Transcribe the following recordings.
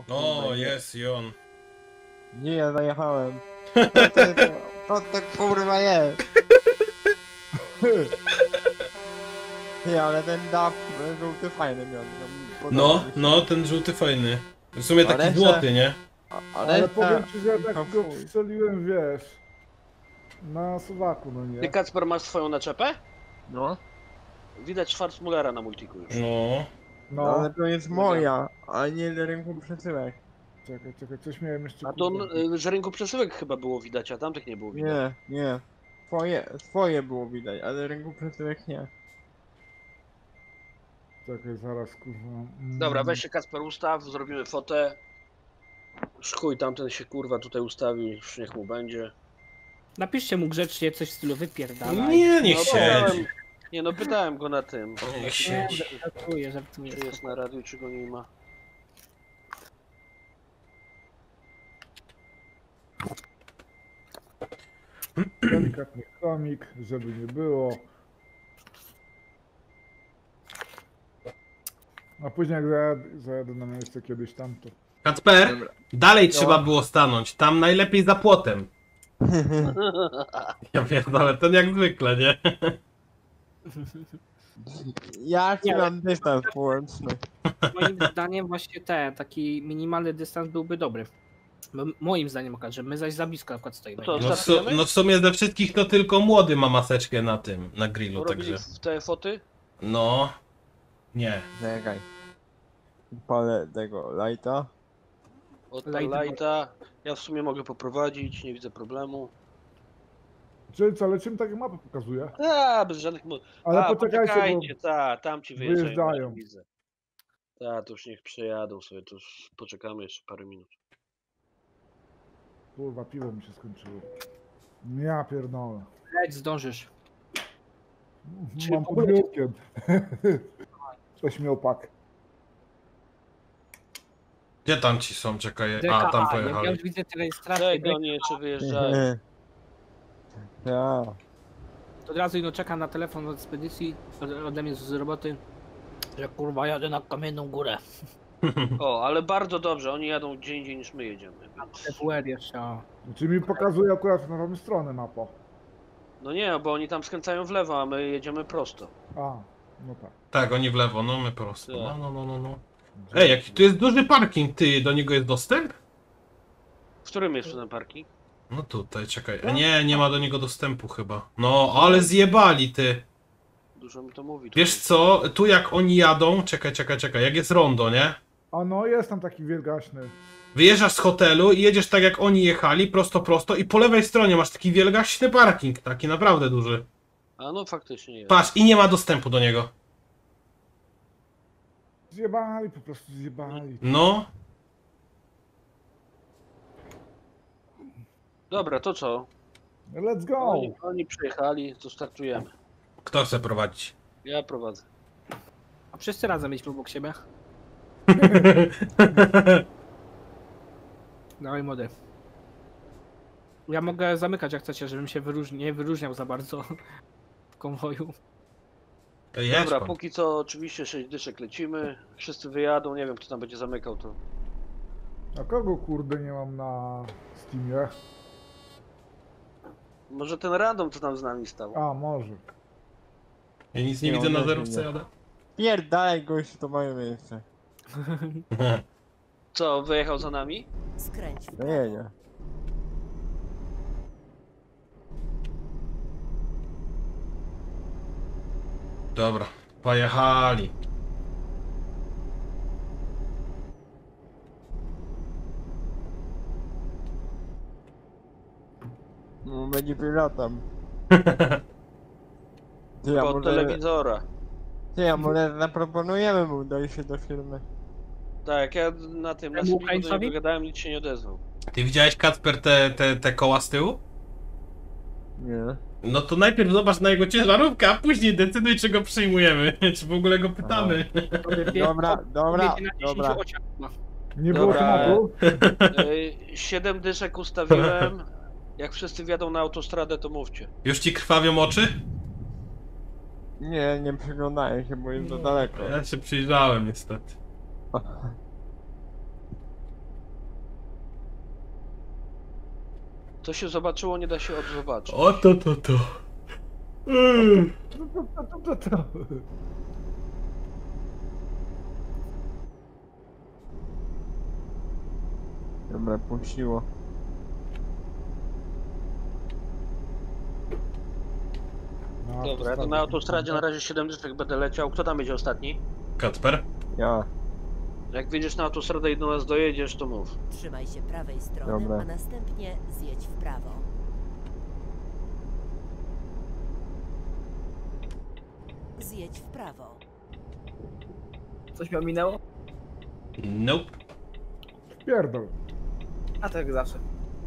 O, jest i on. Nie, ja zajechałem. To kurwa jest. Nie, ale ten dach żółty fajny miał. No, ten żółty fajny. W sumie A taki reszta- złoty, nie? Ale powiem ci, że ja tak to go chuj. strzeliłem, wiesz, na suwaku, no Ty nie? Kacper masz swoją naczepę? No. Widać Schwarzmullera na multiku już. No. No, Ale to jest moja, a nie do rynku przesyłek. czekaj, coś miałem jeszcze. A to kurde. z rynku przesyłek chyba było widać, a tamtych nie było widać. Nie. Swoje było widać, ale rynku przesyłek nie. Czekaj, zaraz, kurwa. Dobra, weź się Kacper ustaw, zrobimy fotę. Chuj, tamten się kurwa tutaj ustawi, już niech mu będzie. Napiszcie mu grzecznie coś w stylu wypierdalaj. Nie, niech No, siedzi. Nie no, pytałem go na tym. Niech siedzi. Żartuję. Czy jest na radiu, czy go nie ma. Delikatny chomik, żeby nie było. A później jak zajadę na miejsce kiedyś tam, to... Kacper, dalej trzeba było stanąć. Tam najlepiej za płotem. Ja pierdolę, ten jak zwykle, nie? Ja ci Nie. mam dystans połączny. Moim zdaniem właśnie taki minimalny dystans byłby dobry. Moim zdaniem okaże, że my zaś za blisko na przykład stoimy. To nie? No w sumie ze wszystkich to tylko młody ma maseczkę na tym, na grillu, Robili także. te foty? No. Nie. Czekaj. Palę tego lighta. Od Lighta. lighta. Ja w sumie mogę poprowadzić, nie widzę problemu. Czyli co, ale czym takie mapy pokazuje? Bez żadnych... Ale poczekajcie, tam ci wyjeżdżają. wyjeżdżają. właśnie Widzę. To już niech przejadą sobie, to już poczekamy jeszcze parę minut. bo... Kurwa, piwo mi się skończyło. Ja pierdolę. Leć, zdążysz. Czy Mam w ogóle- pod biurkiem. Ośmiopak. Gdzie tam ci są? Czekaj. A, DKA, tam jak ja pojechali. już widzę te rejestracje, Czego oni jeszcze wyjeżdżają? Ja. to od razu czekam na telefon od spedycji, ode mnie z roboty, że kurwa jadę na Kamienną Górę. O, ale bardzo dobrze, oni jadą gdzie indziej niż my jedziemy. TWR jeszcze, o. Czyli mi pokazuje akurat na tą stronę mapa. No nie, bo oni tam skręcają w lewo, a my jedziemy prosto. A, no tak. Tak, oni w lewo, no my prosto. Tak. No. Ej, jaki tu jest duży parking, ty, do niego jest dostęp? W którym jest ten parking? No tutaj, czekaj. Nie ma do niego dostępu chyba. No, ale zjebali, ty. Dużo mi to mówi. Wiesz co, tu jak oni jadą, czekaj, jak jest rondo, nie? A no, jest tam taki wielgaśny. Wyjeżdżasz z hotelu i jedziesz tak jak oni jechali, prosto i po lewej stronie masz taki wielgaśny parking, taki naprawdę duży. A no faktycznie jest. Patrz, i nie ma dostępu do niego. Zjebali, po prostu zjebali. No, Dobra, to co? Let's go! Oni przyjechali, to startujemy. kto chce prowadzić? Ja prowadzę. A wszyscy razem mieliśmy obok siebie. Dawaj młody. Ja mogę zamykać jak chcecie, żebym się nie wyróżniał za bardzo w konwoju. Jedź Dobra, pan. póki co oczywiście 6 dyszek lecimy. Wszyscy wyjadą, nie wiem kto tam będzie zamykał to. A kogo kurde nie mam na Steamie? Może ten random co tam z nami stał. A, może. Ja nic nie Nie, widzę na nie, zerówce, nie. jadę. Pierdalaj gościu, to moje miejsce. Co, wyjechał za nami? Skręć w No prawo. nie. Dobra, pojechali. No, będzie pilotem. Chyba od telewizora. a może zaproponujemy mu dojście do firmy. Tak, ja na tym, na Temu sobie do Ukraińcowi? niego gadałem, nic się nie odezwał. Ty widziałeś, Kacper, te koła z tyłu? Nie. No to najpierw zobacz na jego ciężarówkę, a później decyduj, czy go przyjmujemy. Czy w ogóle go pytamy. Dobra. Nie było Dobra. tematu? 7 dyszek ustawiłem. Jak wszyscy wjadą na autostradę, to mówcie. Już ci krwawią oczy? Nie przyglądaję się, bo jest za daleko. Ja się przyjrzałem niestety. To się zobaczyło, nie da się odzobaczyć. O to. To. Dobra, puściło. No, Dobra, ja to na autostradzie na razie 7 dyszek będę leciał. Kto tam będzie ostatni? Kacper? Ja. Jak wyjdziesz na autostradę i do nas dojedziesz, to mów. Trzymaj się prawej strony, Dobra. a następnie zjedź w prawo. Zjedź w prawo. Coś mi ominęło? Nope. Pierdol. A tak jak zawsze.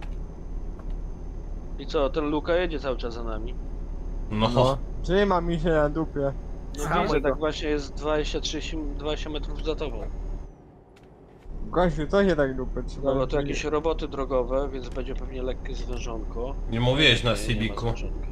I co, ten Luka jedzie cały czas za nami. No. Trzyma mi się na dupie. No Hamuj widzę, go. tak właśnie jest 20 metrów za tobą. Gościu, co się tak dupę trzyma? Dobra, to jakieś roboty drogowe, więc będzie pewnie lekkie zwężonko. Nie mówiłeś na Nie, nie ma Civicu. zwężonka.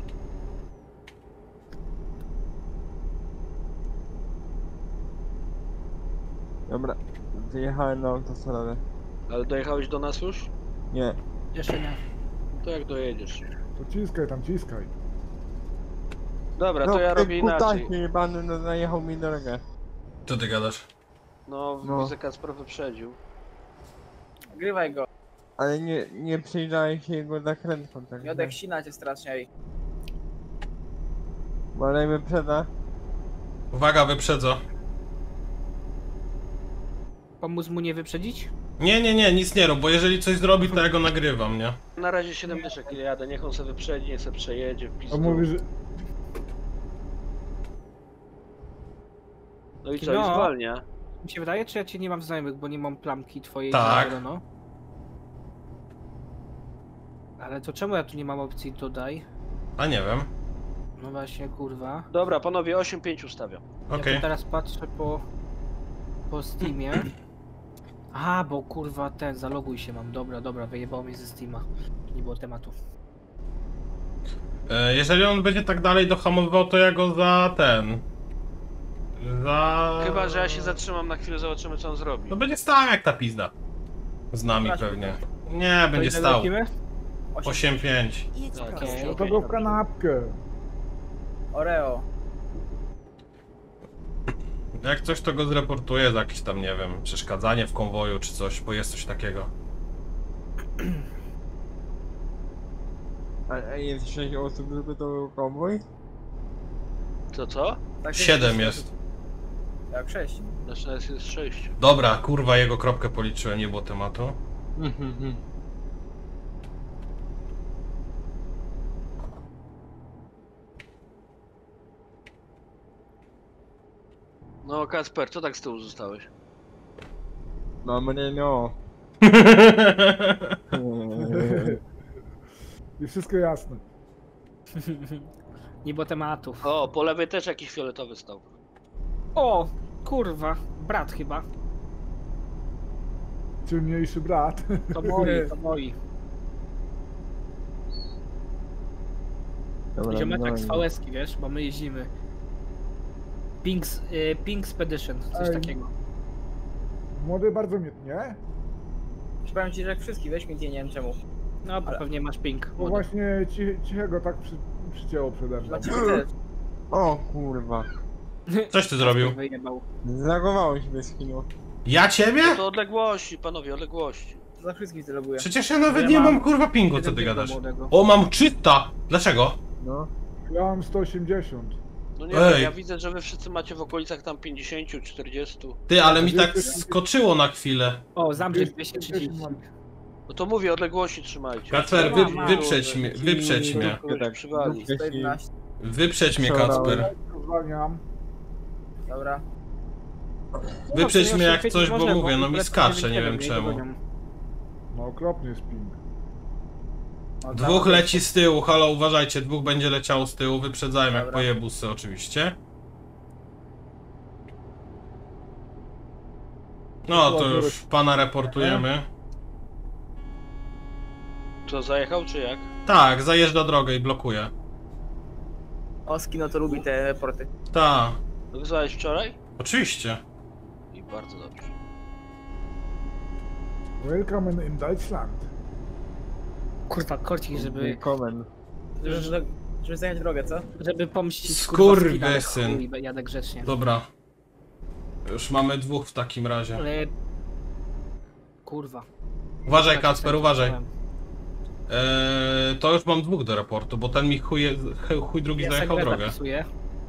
Dobra, wyjechałem na autostradę. Ale dojechałeś do nas już? Nie. Jeszcze nie. To jak dojedziesz? To ciskaj tam, ciskaj. Dobra, to ja robię inaczej. Kutasie jebany, no najechał mi drogę. Co ty gadasz? No, No. widzę, Kacper wyprzedził. Grywaj go. Ale nie przyjrzałem się jego zakrętką, tak. Miodek sina cię strasznie. Ej. Bolej wyprzeda. Uwaga, wyprzedza. Pomóc mu nie wyprzedzić? Nie, nic nie rób, bo jeżeli coś zrobi, to ja go nagrywam, nie? Na razie 7 dyszek ile jadę, niech on sobie wyprzedzi, niech sobie przejedzie w A pizdu. mówi, że... No i co, No. i zwalnia. Mi się wydaje, czy ja cię nie mam znajomych, bo nie mam plamki twojej Tak. na zielono? Ale to czemu ja tu nie mam opcji dodaj? A nie wiem. No właśnie, kurwa. Dobra, panowie, 8-5 ustawiam. Ja Okej. tu teraz patrzę po Steamie. Aha, bo kurwa ten, zaloguj się mam. Dobra, wyjebało mnie ze Steama. Nie było tematu. Jeżeli on będzie tak dalej dohamowywał, to ja go za ten... Chyba, że ja się zatrzymam na chwilę, zobaczymy co on zrobi. To będzie stał jak ta pizda. Z nami Zobaczmy. pewnie. Nie, będzie To ile stał. lecimy? 8-5. Jedź Tak, prosto. okej. No to go w kanapkę. Oreo. Jak coś, to go zreportuję za jakieś tam, nie wiem, przeszkadzanie w konwoju czy coś, bo jest coś takiego. A jest 6 osób, żeby to był konwoj? Co? Tak 7 jest. Jak 6. Znaczy nas jest 6. Dobra, kurwa, jego kropkę policzyłem, nie było tematu. No Kacper, co tak z tyłu zostałeś? No mnie no. I wszystko jasne. Nie było tematów. O, po lewej też jakiś fioletowy stał. O, kurwa, brat chyba. Ciemniejszy brat. To moi, to moi. Dobra, Ziometek z no, VS-ki, wiesz, bo my jeździmy. Pink Spedition, coś Ej. takiego. Młody bardzo mnie, nie? Powiem ci, że jak wszystkich weź mi nie wiem czemu. No, bo pewnie masz pink. Bo właśnie cichego tak przycięło przede mną. Dla ciebie też. O kurwa. Coś ty zrobił. Wyjebał. Zlagowało się bez kino. Ja ciebie? To odległości, panowie, odległości. Za wszystkich celobuję. Przecież ja nawet Ja nie mam mam kurwa pingu, co Jeden ty pingu gadasz. młodego. O, mam 300! Dlaczego? No. Ja mam 180. No nie Ej. wiem, ja widzę, że wy wszyscy macie w okolicach tam 50, 40. Ty, ale mi tak skoczyło na chwilę. O, Zamdrzej 230 230. mam. No to mówię, odległości trzymajcie. Kacper, Mam, wyprzedź mnie, wyprzedź mnie. Tak, Przywali. 111. Wyprzedź mnie, Przeorałem. Kacper. Zwalniam. Dobra. Wyprzedź mnie jak No, coś, bo może, mówię, no mi lecą skacze, nie 9-7, wiem czemu. dogonią. No okropnie jest ping. O, Dwóch tam- leci z tyłu, halo, uważajcie, dwóch będzie leciało z tyłu, wyprzedzają jak Dobra. pojebusy oczywiście. No to już pana reportujemy. Co, zajechał czy jak? Tak, zajeżdża drogę i blokuje. Oski no to lubi te reporty. Tak, Wysłałeś wczoraj? oczywiście. I bardzo dobrze. Welcome in Deutschland. Kurwa, korcik, żeby Żeby zajechać drogę, co? pomścić Skurwysyn. kurwa, jadę grzecznie. Dobra. Już mamy dwóch w takim razie. Ale... Kurwa. Uważaj, Tak, Kacper, tak, uważaj. tak. To już mam dwóch do raportu, bo ten mi chuj drugi Ja zajechał sobie drogę. zapisuję.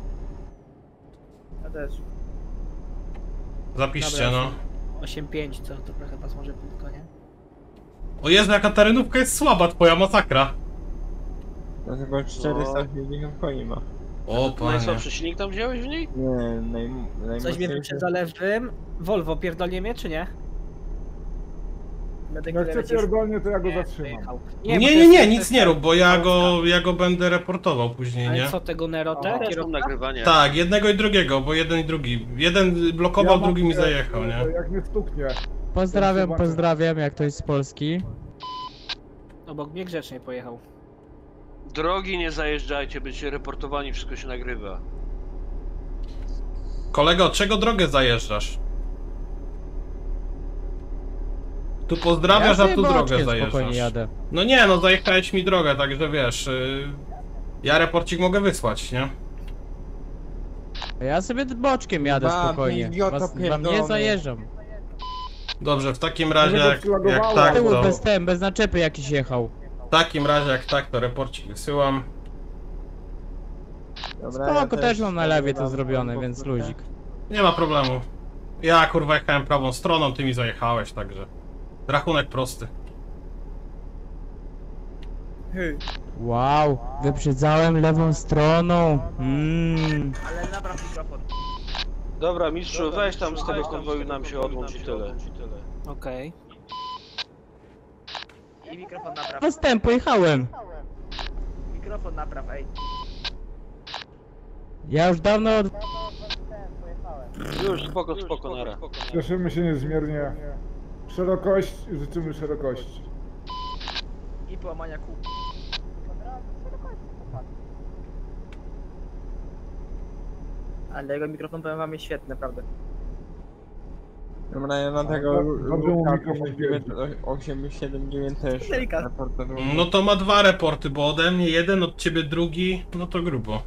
Ja też. Zapiszcie, Dobra, no. 8-5, co? To trochę was może tylko, nie? O Jezu, jaka terenówka jest słaba, twoja masakra. Dlatego 480 koni ma. O panie. Najsłabszy silnik tam wziąłeś w niej? Nie, Coś najmocniejszy. mnie przed zalewym. Volvo, pierdolnie mnie, czy nie? Będę Jak chwilę cię lecieć. pierdolnie, to ja go Nie, zatrzymam. dojechał. Nie, bo nie, to nie, jest- nic nie rób, bo ja go będę reportował później, Ale nie? co tego Nerotę? Aha. Też mam Kierowca? nagrywanie. Tak, jednego i drugiego, bo jeden i drugi. Jeden blokował, Ja mam, drugi mi e, zajechał, nie? Jak mnie stuknie. Pozdrawiam, Zobaczę. pozdrawiam, jak ktoś z Polski. Obok mnie grzecznie pojechał. Drogi nie zajeżdżajcie, będziecie reportowani, wszystko się nagrywa. Kolego, czego drogę zajeżdżasz? Tu pozdrawiasz, a sobie tu drogę boczkiem spokojnie zajeżdżasz. jadę. No nie, no zajechałeś mi drogę, także wiesz... ja reporcik mogę wysłać, nie? Ja sobie boczkiem jadę Ba, spokojnie. idioto Wam nie pierdolony. zajeżdżam. Dobrze, w takim razie Może go jak przylagowało. tak, Tyłu to... bez naczepy jakiś jechał. W takim razie jak tak, to reporcik wysyłam. Dobra, Spoko, też mam na lewie to mam zrobione, po więc prostu. luzik. Nie ma problemu. Ja kurwa jechałem prawą stroną, ty mi zajechałeś, także... Rachunek prosty. Wow, wyprzedzałem lewą stroną. Ale napraw mikrofon. Dobra, mistrzu, weź tam z tego konwoju nam się odłącz i tyle. Okej. I mikrofon napraw. Postęp, pojechałem. Mikrofon napraw, ej. Ja już dawno Już, spoko, nara. Cieszymy się niezmiernie. Szerokość, życzymy szerokości. I połamania kół. Ale jego mikrofon, powiem wam, jest świetny, naprawdę. Dobra, ja na tego Dobrze mu mikrofon 879 też Delikatnie. raportował. No to ma dwa reporty, bo ode mnie jeden, od ciebie drugi, no to grubo.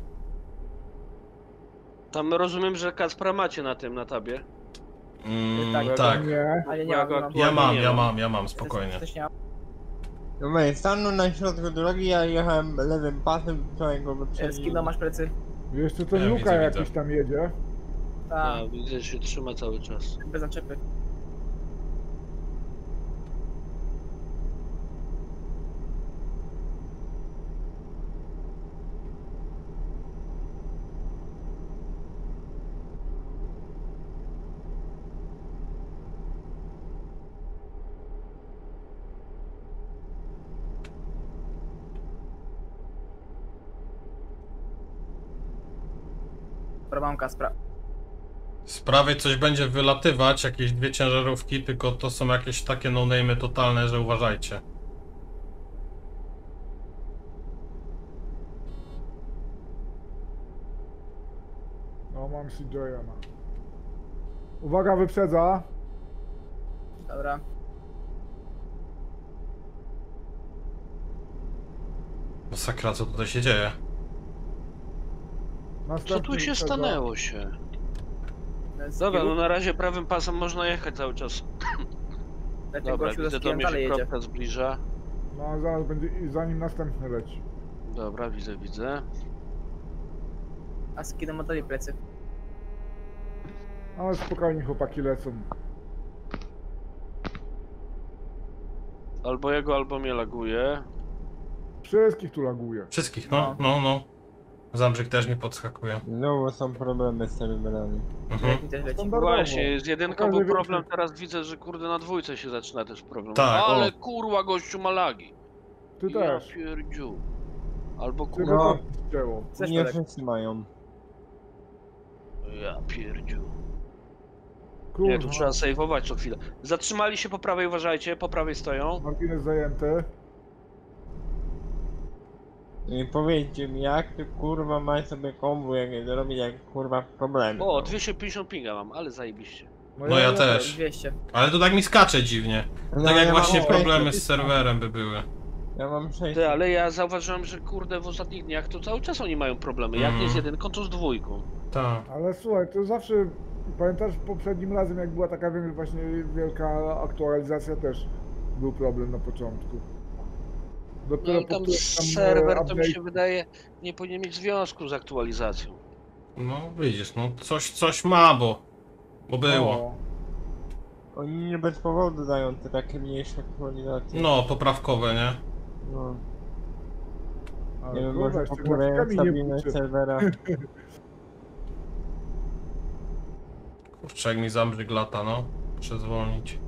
Tam rozumiem, że Kacpra macie na tym, na tabie. Tak. Nie. Ale nie Ja mam, go nie mam. aktualnie Ja mam, spokojnie. Też nie mam. Dobra, stanął na środku drogi, ja jechałem lewym pasem, wczoraj go wyprzedziłem. Z kim masz plecy? Jeszcze ten Ja Luka widzę, jakiś widzę. tam jedzie. Tak, Ja widzę, że się trzyma cały czas. bez naczepy. Dobra, mam Kaspra. Z prawej coś będzie wylatywać, jakieś dwie ciężarówki, tylko to są jakieś takie no-name'y totalne, że uważajcie. No, mam CJ-a. Uwaga, wyprzedza. Dobra. Masakra, co tutaj się dzieje? Co Następny tu się wyprzedza. stanęło się? Z Dobra, kilu- no na razie prawym pasem można jechać cały czas. ten Dobra, gościu widzę, ze do mnie dalej się jedzie. kropka zbliża. No, a zaraz będzie i zanim następny leci. Dobra, widzę. A z kim ma dalej plecy? Ale spokojnie chłopaki lecą. Albo jego, albo mnie laguje. Wszystkich tu laguje. Wszystkich, no. Zambrzyk też mi podskakuje. Znowu są problemy z serwerami. Mhm. Jak mi też leci. Standardowo. Właśnie, z jedynką Każdy był wie, problem, że- teraz widzę, że kurde na dwójce się zaczyna też problem. Tak, Ale o. kurwa gościu ma lagi. Ty Ja też. pierdziu. Albo Ty kurwa... No. no. Dzieło. Chcesz Nie tak? wszyscy mają. Ja pierdziu. Kurwa. Nie, tu trzeba sejwować co chwilę. Zatrzymali się po prawej, uważajcie, po prawej stoją. Margines zajęty. I powiedzcie mi, jak ty kurwa masz sobie konwój, jak zrobić jak kurwa problemy. O, są. 250 pinga mam, ale zajebiście. No ja też. 200. Ale to tak mi skacze dziwnie. No, Tak jak ja właśnie mam problemy szczęście. z serwerem by były. Ja mam 6. Ty, ale ja zauważyłem, że kurde w ostatnich dniach to cały czas oni mają problemy. Jak nie z jedynką, to z dwójką. Tak. Ale słuchaj, to zawsze... Pamiętasz poprzednim razem, jak była taka właśnie wielka aktualizacja, też był problem na początku. No Dopiero i tam którymś tam, serwer to mi update- się wydaje nie powinien mieć związku z aktualizacją. No widzisz, no coś ma, bo było. O, Oni nie bez powodu dają te takie mniejsze aktualizacje. No, poprawkowe, nie? No. ale Nie wiem, kurwa, może jeszcze poprawiają grafikami nie stabilność buczy. serwera. Kurczę, jak mi zamrzyk lata, no. Muszę zwolnić.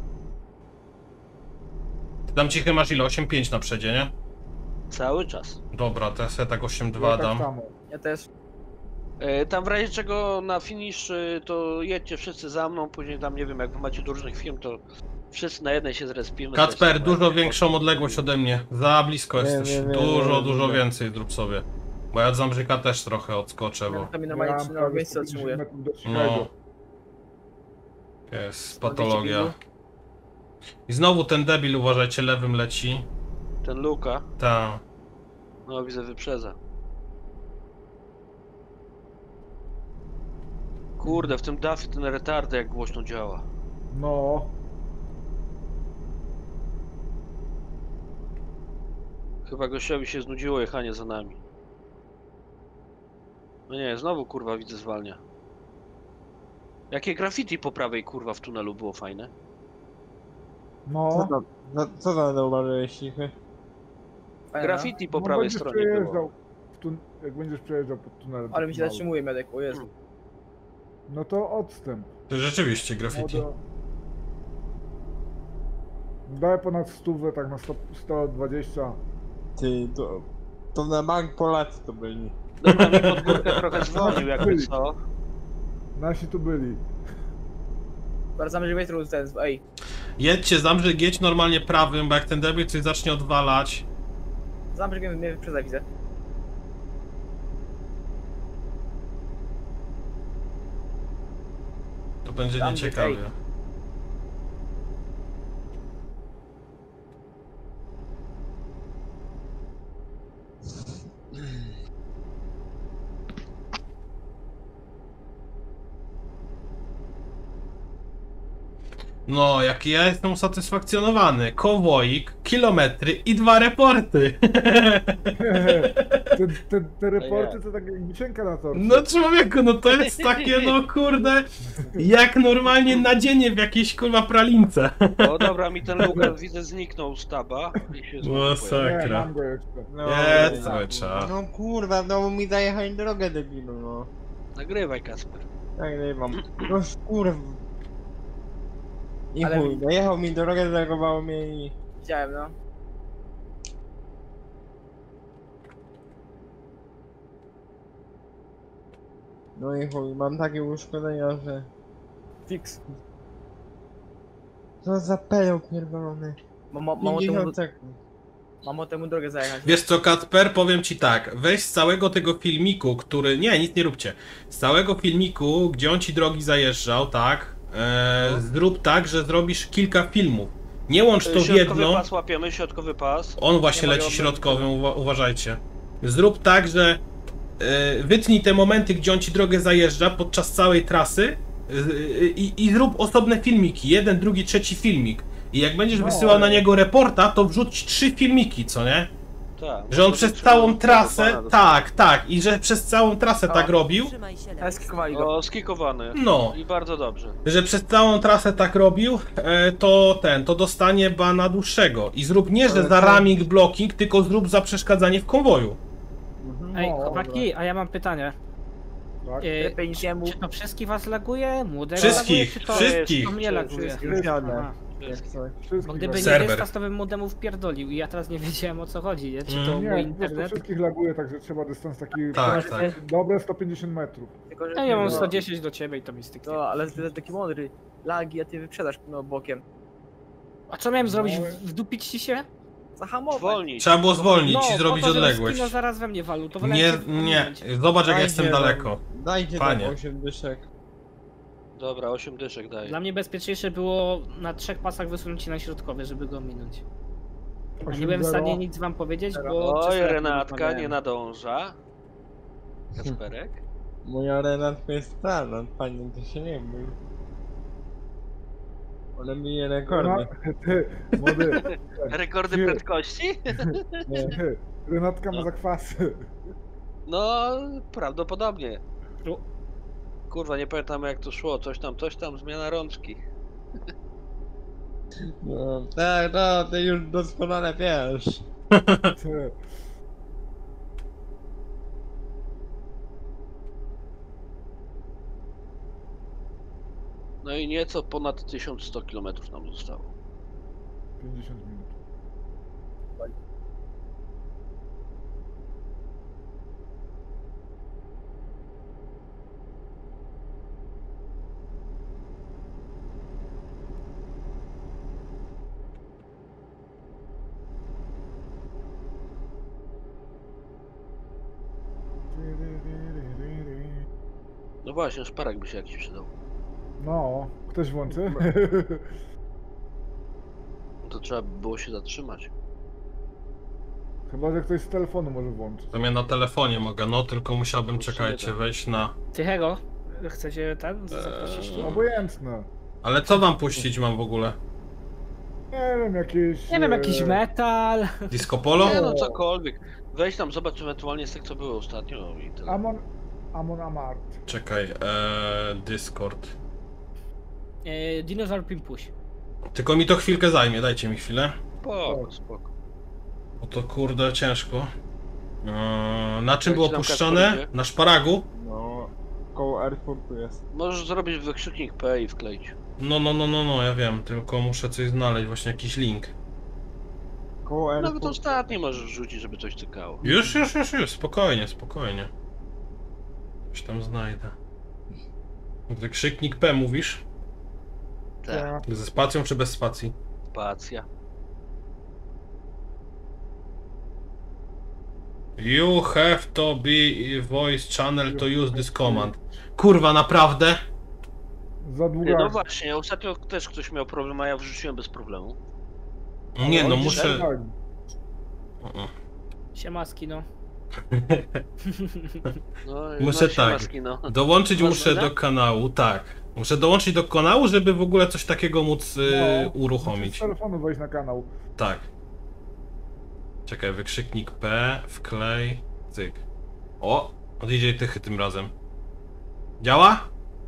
Ty tam cichy masz ile? 8,5 na przedzie, nie? Cały czas. Dobra, to ja sobie tak Ja 8,2 tak dam. samo. Ja też. Tam w razie czego na finish to jedźcie wszyscy za mną, później tam nie wiem, jak wy macie do różnych firm, to wszyscy na jednej się zrespimy. to Kacper, jest dużo super. większą odległość ode mnie. Za blisko Nie, jesteś. nie, nie, Dużo, nie, dużo nie. więcej zrób sobie. Bo ja od zamrzyka też trochę odskoczę, bo Ja mi normalnie mam na prawie miejscu 150 otrzymuję. metrów do no. Chicago. Jest 100 patologia. biegu. I znowu ten debil, uważajcie, lewym leci. Ten Luka, Ta. no widzę, wyprzedza. Kurde, w tym DAF ten retard jak głośno działa. No, Chyba gościowi się znudziło jechanie za nami. No nie, znowu kurwa widzę zwalnia. Jakie graffiti po prawej kurwa w tunelu było fajne. Co no. to, co to zauważyłeś, cichy? Fajne, Graffiti po No, prawej będziesz stronie było. przejeżdżał jak będziesz przejeżdżał pod tunelem. no. Ale mi się mały. zatrzymuje, Medek, o Jezu. No to odstęp. To rzeczywiście graffiti. Modo. Daję ponad 100, tak na 100, 120. Ty, to na bank Polacy to byli. Dobra, mi pod górkę trochę zwolnił jakby co. Nasi tu byli. Bardzo że wietru ten, ej. Jedźcie, zamrzyk, jedź normalnie prawym, bo jak ten debil coś zacznie odwalać. Zamrzyk mnie wyprzedza, widzę. To będzie Zamrzyk, nieciekawie. No, jaki ja jestem usatysfakcjonowany. Konwoik, kilometry i 2 reporty. Te reporty to tak jak wisienka na torcie. No człowieku, no to jest takie, no kurde, jak normalnie nadzienie w jakiejś kurwa pralince. O dobra, mi ten Lukas widzę zniknął z taba i się znowu pojawił. Nie, Masakra. mam go jeszcze. No, Jest no, cały czas. no kurwa, no mi zajechać drogę debilu, no. Nagrywaj, Kasper. Tak nie mam. No kurwa. I Ale- chuj, dojechał mi drogę, zareagowało mnie i... Widziałem, no. No i chuj, mam takie uszkodzenia, że... Fix. Co za pedał pierdolony. Mam 50 sekund. o temu drogę zajechać. Wiesz co, Kacper, powiem ci tak, weź z całego tego filmiku, który, nie, nic nie róbcie, z całego filmiku, gdzie on ci drogi zajeżdżał, tak, zrób tak, że zrobisz kilka filmów. Nie łącz to w Środkowy jedno, pas łapiemy, środkowy pas. on właśnie Nie leci mogę środkowym, uważajcie. Zrób tak, że wytnij te momenty, gdzie on ci drogę zajeżdża podczas całej trasy i zrób osobne filmiki, jeden, drugi, trzeci filmik. I jak będziesz wysyłał na niego reporta, to wrzuć 3 filmiki, co nie? Tak. Że on To przez jest całą tego trasę, pana do- tak, i że przez całą trasę tak robił, Trzymaj się Ale lewej skikowali strony. go. O, skikowany. no, I bardzo dobrze. że przez całą trasę tak robił, to dostanie bana dłuższego. I zrób nie, że Ale za to- ramming blocking, tylko zrób za przeszkadzanie w konwoju. Ej, No, chłopaki, a ja mam pytanie. Tak. Lepiej nic nie mów. Czy to wszystkich was laguje? Młodego Wszystkich, laguje, czy to, wszystkich. To mnie laguje. Wszystkich jadę. Aha. Jak coś. Bo Wszystkich gdyby nie Serwer. dystans, to bym młodemu wpierdolił i ja teraz nie wiedziałem o co chodzi, nie? Czy to mój Nie, po prostu internet? wszystkich laguje, także trzeba dystans taki... Tak, ponad- tak. Dobre 150 metrów. Tylko, że Ja mam no, 110 do ciebie i to mi styknie. No, ale ty taki mądry. Lagi, a ty wyprzedasz no, bokiem. A co miałem zrobić? No. Wdupić ci się? Zahamować. Zwolnić. Trzeba było zwolnić No, i zrobić po to, żeby odległość. skino zaraz we mnie walł, to Nie, wolałem nie, się zobacz jak ja Dajcie jestem nam- daleko. Dajcie Panie. tam 8 dyszek. Dobra, 8 dyszek daję. Dla mnie bezpieczniejsze było na 3 pasach wysunąć się na środkowy, żeby go minąć. A nie byłem w stanie nic wam powiedzieć, bo... Oj, przez telefon Renatka nie rozmawiałem. nadąża. Kacperek. Moja Renatka jest stara, pani to się nie bój. Ona bije rekordy. Ty, młody. Rekordy Nie. prędkości? Ty, Renatka ma zakwasy. No, prawdopodobnie. U. Kurwa, nie pamiętam jak to szło. Coś tam, zmiana rączki. No, tak, no, ty już doskonale wiesz. Ty. No i nieco ponad 1100 km nam zostało. 50 minut. No właśnie, szparak by się jakiś przydał. No, ktoś włączy? To trzeba by było się zatrzymać. Chyba, że ktoś z telefonu może włączyć. To mnie na telefonie mogę, no tylko musiałbym, Właśnie czekajcie, tak. wejść na... Ty Hero, chcecie ten zaprosić? Obojętne. Ale co wam puścić mam w ogóle? Nie wiem, jakieś... Nie wiem, jakiś metal. Disco Polo? Nie no, cokolwiek. Weź tam, zobacz ewentualnie z tego co było ostatnio i tyle. Amon Amart. Czekaj, Discord. Dinosaur Pimpuś. Tylko mi to chwilkę zajmie, dajcie mi chwilę. Spoko, spoko. Bo to kurde ciężko. Na czym Jak było ci tam puszczone? Kacper idzie? Na szparagu? No, koło airportu jest. Możesz zrobić wykrzyknik P i wkleić. No, ja wiem, tylko muszę coś znaleźć, właśnie jakiś link. Koło Nawet airportu. ostatni możesz wrzucić, żeby coś cykało. Już, spokojnie. Coś tam znajdę. Wykrzyknik P mówisz? Tak, Ze spacją czy bez spacji? spacja. You have to be voice channel to use this command. Kurwa, naprawdę? Za Nie, długa. no właśnie, ostatnio też ktoś miał problem, a ja wrzuciłem bez problemu. Nie, no Oj, muszę... Tak. Siemaski, no. No, Muszę no, tak. siemaski, no. Dołączyć Masz muszę wodę? do kanału, tak. Muszę dołączyć do kanału, żeby w ogóle coś takiego móc Musisz uruchomić. z telefonu wejść na kanał. Tak. Czekaj, wykrzyknik P, wklej, cyk. O! DJ Tychy tym razem. Działa?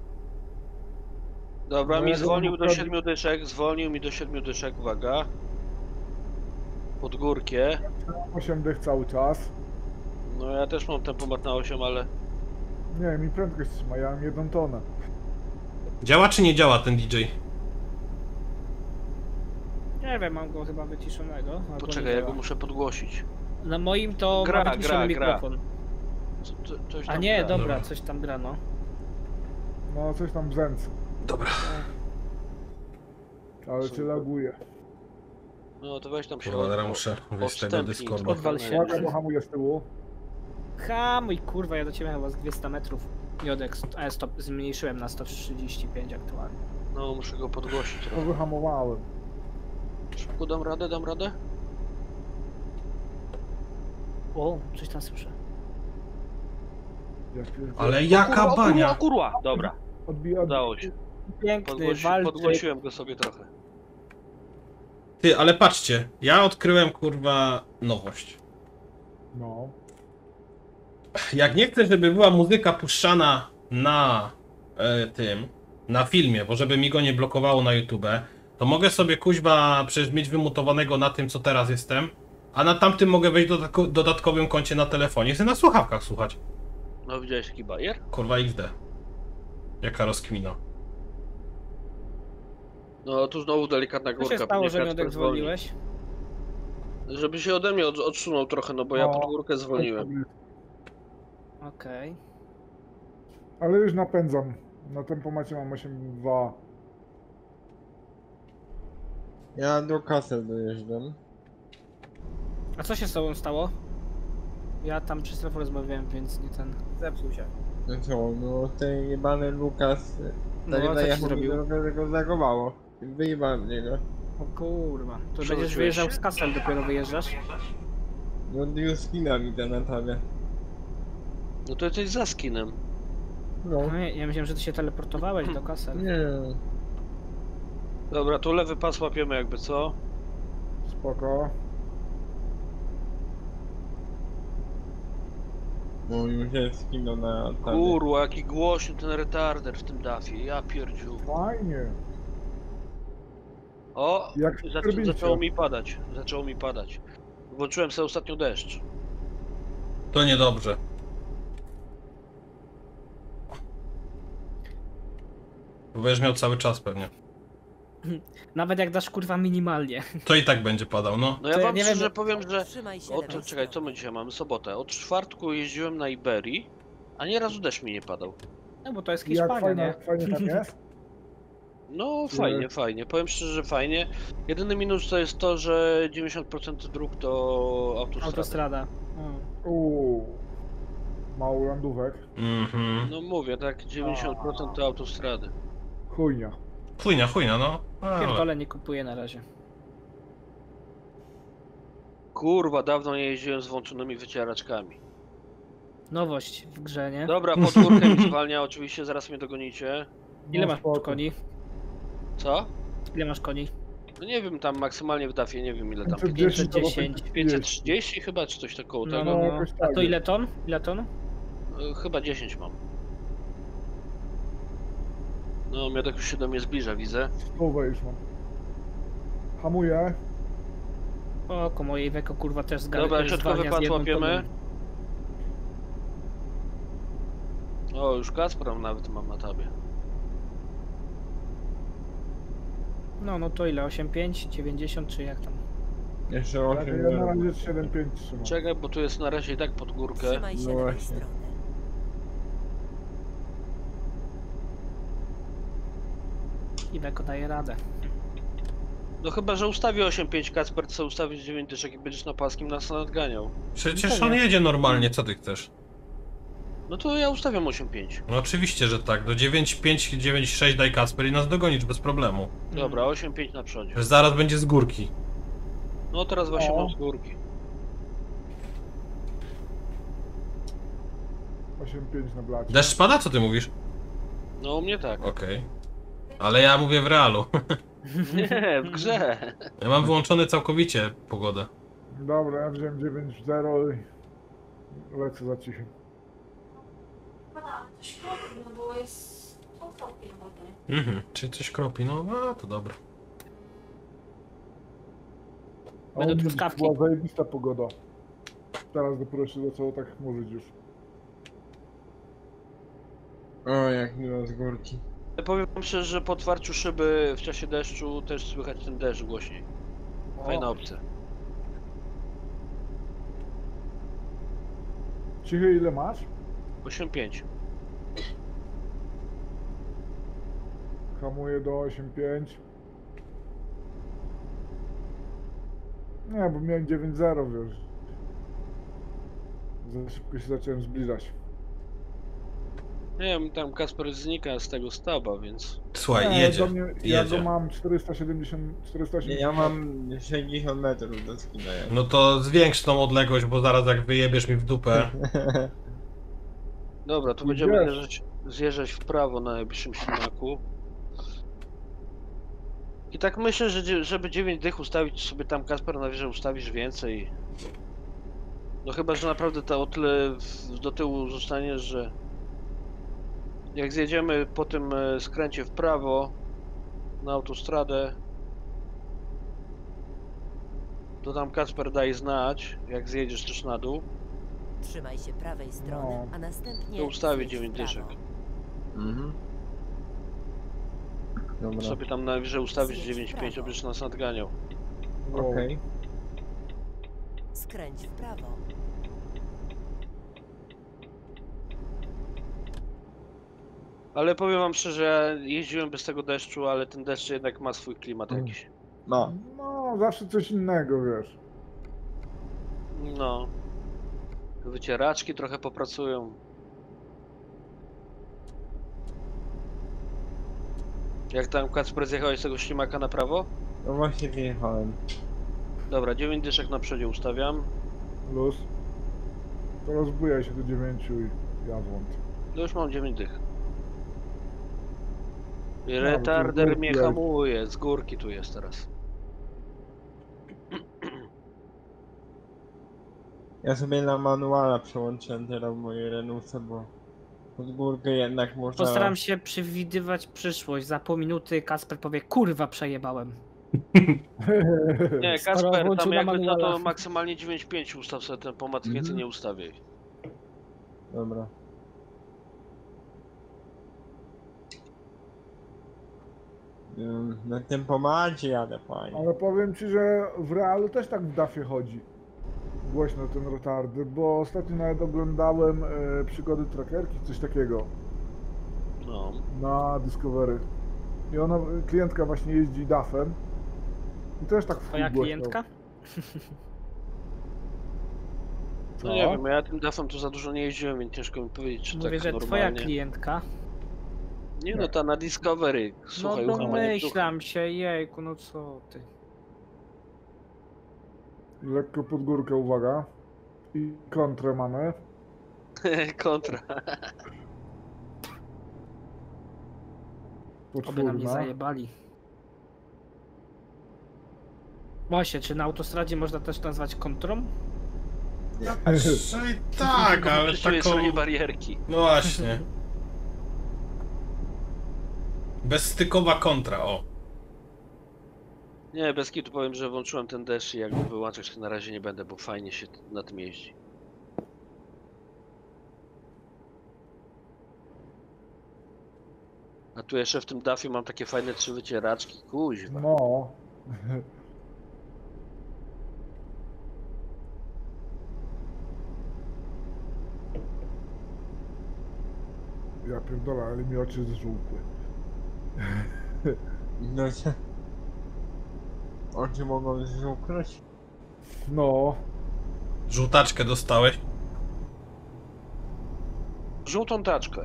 Dobra, No, mi ja zwolnił do go- 7 dyszek, uwaga. Pod górkie. 8 dych cały czas. No ja też mam tempomat na 8, ale... Nie, mi prędkość trzyma, ja mam 1 tonę. Działa czy nie działa ten DJ? Nie wiem, mam go chyba wyciszonego. albo Poczekaj, nie ja działa. go muszę podgłosić. Na moim to Gra, ma wyciszony gra. mikrofon. Coś A tam nie, gra. dobra, Dobra. coś tam gra, no. No, coś tam brzęc. Dobra. Ale cię laguje. No to weź tam się... Kurwa, teraz muszę wyjść z tego odstępnij. Discorda. Odwal się. Uwaga, bo hamuje z tyłu. Hamuj, kurwa, ja do ciebie chyba z 200 metrów. Jodek, a ja zmniejszyłem na 135 aktualnie. No muszę go podgłosić To trochę. wyhamowałem. Szybko dam radę? O, coś tam słyszę. Ja pierdzielę. Ale jaka bania! Kurwa! Dobra, Odbija. udało się. Piękny, walczy. Podgłosiłem go sobie trochę. Ty, ale patrzcie, ja odkryłem kurwa nowość. No. Jak nie chcę, żeby była muzyka puszczana na na filmie, bo żeby mi go nie blokowało na YouTube, to mogę sobie kuźba przecież mieć wymutowanego na tym, co teraz jestem, a na tamtym mogę wejść do dodatkowym koncie na telefonie, chcę na słuchawkach słuchać. No widziałeś taki bajer? Kurwa XD. Jaka rozkmina. No tu znowu delikatna Co górka. się stało, pewnie że Kacper Jodek zwolni. zwolniłeś? Żeby się ode mnie odsunął trochę, no bo ja No. pod górkę zwolniłem. Okej. Ale już napędzam. Na tempomacie mam 8,2. Ja do Kassel dojeżdżam. A co się z tobą stało? Ja tam przez telefon rozmawiałem, więc nie ten... Zepsuł się. No co, no ten jebany Lukas... No, Tak a co ci najechał mi zrobił? drogę, że go zagowało. Wyjebałem w niego. O kurwa. To będziesz Przewróciłeś wyjeżdżał się? z Kassel, dopiero wyjeżdżasz? No już skina widzę na tabie. No to jesteś za skinem. No. No, ja myślałem, że ty się teleportowałeś do Kassel. Nie. Dobra, tu lewy pas łapiemy jakby co? Spoko. No już jest skino na tabie. Kurwa, jaki głośny ten retarder w tym dafie, ja pierdziu. Fajnie. O, Jak w turbincie. zaczęło mi padać. Włączyłem sobie ostatnio deszcz. To niedobrze. Bo będziesz miał cały czas pewnie. Nawet jak dasz kurwa minimalnie. To i tak będzie padał, no. No ja To ja wam nie wiem, szczerze powiem, że Trzymaj się lewej czekaj, co strony. my dzisiaj mamy? Sobotę. Od czwartku jeździłem na Iberii, a nie razu deszcz mi nie padał. No bo to jest Jak Hiszpania, fajnie, nie? fajnie tam jest? No fajnie, fajnie. Powiem szczerze, że fajnie. Jedyny minus to jest to, że 90% dróg to autostrada. Autostrada. Mało lądówek. Mhm. No mówię, tak, 90% to autostrady. Chujnia. Chujnia, no. Ale... Pierdolę nie kupuję na razie. Kurwa, dawno nie jeździłem z włączonymi wycieraczkami. Nowość w grze, nie? Dobra, pod górkę mi zwalnia, oczywiście, zaraz mnie dogonicie. Ile No masz spoko. koni? Co? Ile masz koni? No nie wiem, tam maksymalnie w DAF-ie, nie wiem ile tam. 510 albo 510. 530 chyba, czy coś takiego No, tego. no, no. jakoś A tak to jest. ile ton? Ile ton? Chyba 10 mam. No, miodek już się do mnie zbliża, widzę. Stówę już mam. Hamuję. O, mojej weko kurwa też zgadza. Dobra, środkowy pad łapiemy. O, już Kacpra nawet mam na tabie. No to ile? 8,5? 90 czy jak tam? Jeszcze Ja 8 na razie 7,5 trzymam. Czekaj, bo tu jest na razie i tak pod górkę. Trzymaj się No lewej właśnie. strony. I weko daje radę. No chyba, że ustawię 8.5 Kacper, co ustawić 9 dyszek i będziesz na paskim nas nadganiał. Przecież on jedzie normalnie, co ty chcesz? No to ja ustawiam 8.5. No oczywiście, że tak. Do 9.5, 9.6 daj Kasper i nas dogonisz bez problemu. Dobra, 8.5 na przodzie. Że zaraz będzie z górki. No teraz właśnie O. mam z górki. 8,5 na blacie. Deszcz pada? Co ty mówisz? No u mnie tak. Okej. Ale ja mówię w realu. Nie, w grze. Ja mam wyłączony całkowicie pogodę. Dobra, ja wziąłem 9,0 i lecę za cichym. No bo jest okropnie wody. Mhm. Czy coś kropi? No, a to dobra. A Będą u mnie truskawki. była zajebista pogoda. Teraz dopiero się zaczęło tak chmurzyć już. O, jak miło z górki. Powiem wam szczerze, że po otwarciu szyby w czasie deszczu też słychać ten deszcz głośniej. Fajna opcja. Cichy ile masz? 8.5. Hamuję do 8,5. Nie, bo miałem 9,0, wiesz. Za szybko się zacząłem zbliżać. Nie wiem, tam Kasper znika z tego staba, więc... Słuchaj, Nie, jedzie. do mnie, ja Jedzie. go mam 470, 480. Ja mam 60 metrów do skina. jak- No to zwiększ tą odległość, bo zaraz jak wyjebiesz mi w dupę. Dobra, tu Idziesz. będziemy zjeżdżać w prawo na najbliższym ślimaku. I tak myślę, że żeby 9 dych ustawić sobie tam Kasper na wieżę ustawisz więcej. No chyba, że naprawdę to o tyle do tyłu zostanie, że jak zjedziemy po tym skręcie w prawo na autostradę, to tam Kasper daj znać, jak zjedziesz też na dół. Trzymaj się prawej strony, No. a następnie To ustawię zjedź w 9 prawo. dyszek. Mhm. Dobra, Sobie tam na wieżę ustawisz Zjedź w 9.5, prawo. będziesz nas nadganiał. Wow. okej. Skręć w prawo. Ale powiem wam szczerze, ja jeździłem bez tego deszczu, ale ten deszcz jednak ma swój klimat jakiś. No. No, zawsze coś innego, wiesz. No. Wycieraczki trochę popracują. Jak tam Kacper zjechałeś z tego ślimaka na prawo? No właśnie wyjechałem. Dobra, 9 dyszek na przodzie ustawiam. Luz. To rozbujaj się do 9 i jawąd. No już mam 9 dych. I No, retarder to z mnie górki, hamuje, z górki tu jest teraz. Ja sobie na manuala przełączyłem teraz moje Renusy, bo pod górkę jednak można... Postaram się przewidywać przyszłość. Za pół minuty Kasper powie, kurwa przejebałem. Nie, Skoro Kasper, tam włączył na jakby to manuala. maksymalnie 9,5 ustaw sobie ten pomad, więcej nie ustawiaj. Dobra. Na tym pomadzie jadę fajnie. Ale powiem ci, że w realu też tak w DAF-ie chodzi. Głośno ten retardy, bo ostatnio nawet oglądałem przygody trackerki, coś takiego No. na Discovery. I ona, klientka właśnie jeździ DAF-em. I też tak w chuj Twoja głośno. klientka? Co? No nie wiem, ja tym DAF-em tu za dużo nie jeździłem, więc ciężko mi powiedzieć, czy Mówię, tak że normalnie. twoja klientka. Nie no, ta na Discovery. Słuchaj, No ucha ma nie domyślam się, jejku, no co ty. Lekko pod górkę, uwaga. I kontrę mamy. Kontra. Oby nam nie Poczwórna. zajebali. Właśnie, czy na autostradzie można też nazwać kontrą? Raczej tak, ale Po przeciwnej stronie taką... barierki. No właśnie. Bezstykowa kontra, o. Nie, bez kitu powiem, że włączyłem ten deszcz i jakby wyłączać to na razie nie będę, bo fajnie się na tym jeździ. A tu jeszcze w tym DAF-ie mam takie fajne 3 wycieraczki, kuźwa. No. Ja pierdolę, ale mi oczy zżółkły. No się... Oczy mogą żółknąć. No. Żółtaczkę dostałeś? Żółtą taczkę.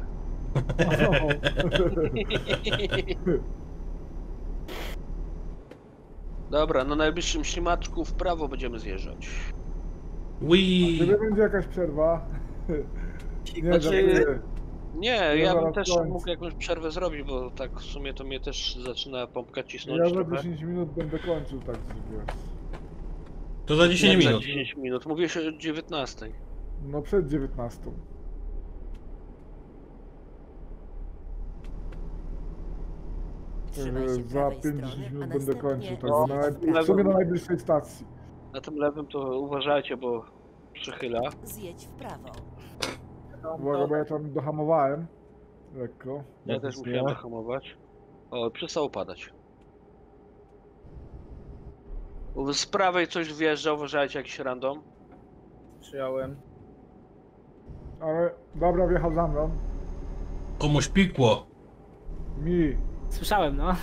Dobra, na najbliższym ślimaczku w prawo będziemy zjeżdżać. Wii. Gdyby będzie jakaś przerwa. Nie, Znaczy, żartuję. Nie, Ja ja bym zaraz też kończę. mógł jakąś przerwę zrobić, bo tak w sumie to mnie też zaczyna pompka cisnąć Ja za trochę. 10 minut będę kończył, tak wiesz. To za 10 Jak za minut. 10 minut. Mówiłeś o 19. No przed 19. Trzymaj się Za prawej 5-10 strony, a minut będę następnie kończył, tak No, w sumie na najbliższej stacji. Na tym lewym to uważajcie, bo przychyla. Zjedź w prawo. Uwaga, bo ja tam dohamowałem. Lekko. Ja też musiałem zahamować. O, przestało padać. Z prawej coś wjeżdża, uważajcie, jakiś random. Przyjąłem. Ale dobra, wjechał za mną. Komuś pikło. Mi. Słyszałem, no.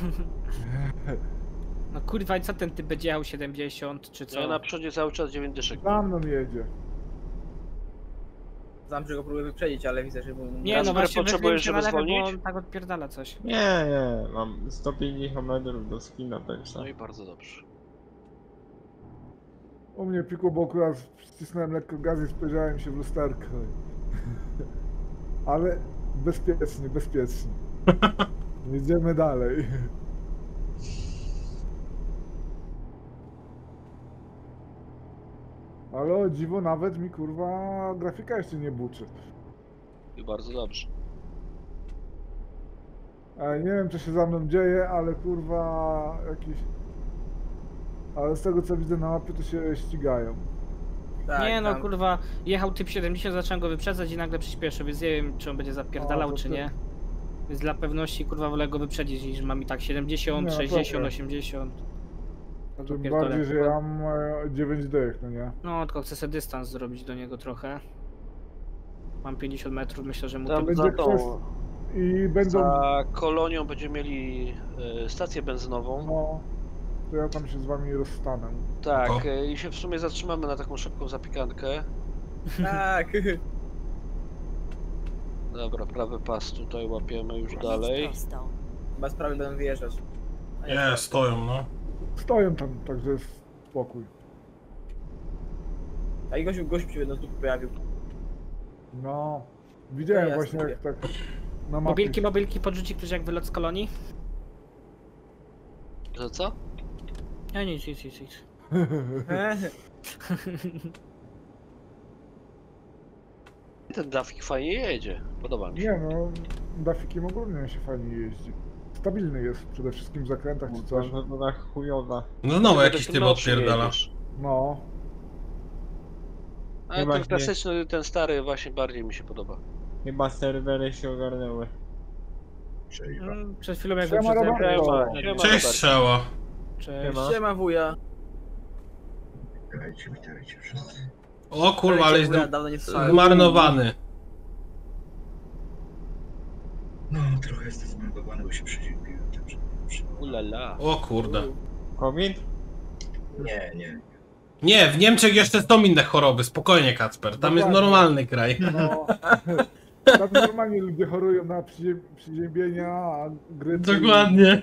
No kurwa, i co ten typ będzie jechał 70 czy co? Ja na przodzie cały czas 9 dyszek. Za mną jedzie. Znam, że go próbuję wyprzedzić, ale widzę, że mu... Nie, no Kasper, właśnie potrzebujesz, wychyliłem się żeby na lewo, bo zwolnić? on tak odpierdala coś. Nie, mam 150 metrów do skina, także... No i bardzo dobrze. U mnie pikło, bo akurat wcisnąłem lekko gaz i spojrzałem się w lusterko. Ale bezpiecznie, bezpiecznie. Jedziemy dalej. Ale o dziwo, nawet mi kurwa grafika jeszcze nie buczy. I bardzo dobrze. Nie wiem co się za mną dzieje, ale kurwa jakiś... Ale z tego co widzę na mapie to się ścigają. Tak, Nie no tam- kurwa, jechał typ 70, zacząłem go wyprzedzać i nagle przyspieszył, więc nie wiem czy on będzie zapierdalał A, to czy ty- nie. Więc dla pewności kurwa wolę go wyprzedzić niż mam i tak 70, Nie, 60, dobra. 80. No to Tym pierdolę bardziej, że chyba. ja mam 9 dych, no nie? No tylko chcę sobie dystans zrobić do niego trochę. Mam 50 metrów, myślę, że mu Tam to... będzie za tą, kwest- I będą... za kolonią będziemy mieli stację benzynową. No... To ja tam się z wami rozstanę. Tak, O. i się w sumie zatrzymamy na taką szybką zapiekankę. Tak. Dobra, prawy pas tutaj łapiemy już Jedź dalej. prosto. Chyba sprawy będą wyjeżdżać. A Nie, stoją, no. stoją tam, także jest spokój. A i gościu się jedno tu pojawił. No, widziałem No właśnie jasne, jak tak na mapie. Mobilki podrzuci ktoś jak wylot z kolonii? Że co? Ja nic. Ten Dafik fajnie jedzie. Podoba mi się. Nie no, Dafikiem ogólnie się fajnie jeździ. Stabilny jest przede wszystkim w zakrętach czy coś. Może to tak chujowa. No znowu Tylko jakiś tym typ nowszym odpierdala. jedziesz. No, Ale Chyba ten nie. klasyczny, ten stary właśnie bardziej mi się podoba. Chyba serwery się ogarnęły. Przed chwilą jak Siema, wyprzedzałem... Roberto. Siema, Cześć Robert. strzała. Cześć. Siema. Siema wuja. Witajcie wszyscy. O kurwa, ale jest Wuja, dawno nie słyszałem. zmarnowany. No, trochę jestem zmarnowany, bo się przeziębiłem, także... Ulala. O kurde. COVID? Nie. Nie, w Niemczech jeszcze są inne choroby, spokojnie Kacper, tam jest Dokładnie. normalny kraj. no. Tam normalnie ludzie chorują na przeziębienia, a grypy... Dokładnie.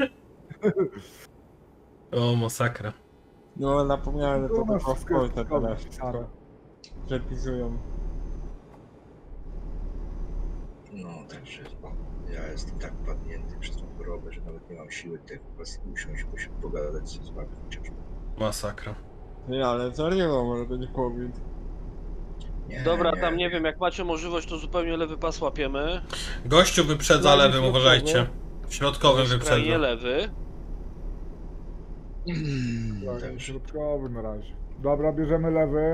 O, masakra. No zapomniałem, że to U nas tylko w wszystko jest Polsce teraz wpisane. przepisują. No, także ja jestem tak padnięty przez tą chorobę, że nawet nie mam siły tutaj was usiąść, pogadać z wami chociaż. Masakra. Nie, ale serio może być COVID. Nie, Dobra, tam nie wiem, jak macie możliwość, to zupełnie lewy pas łapiemy. Gościu wyprzedza No, lewym, środkowy. uważajcie. W środkowym Skrajnie wyprzedza. lewy. Tak, Także środkowy na razie. Dobra, bierzemy lewy.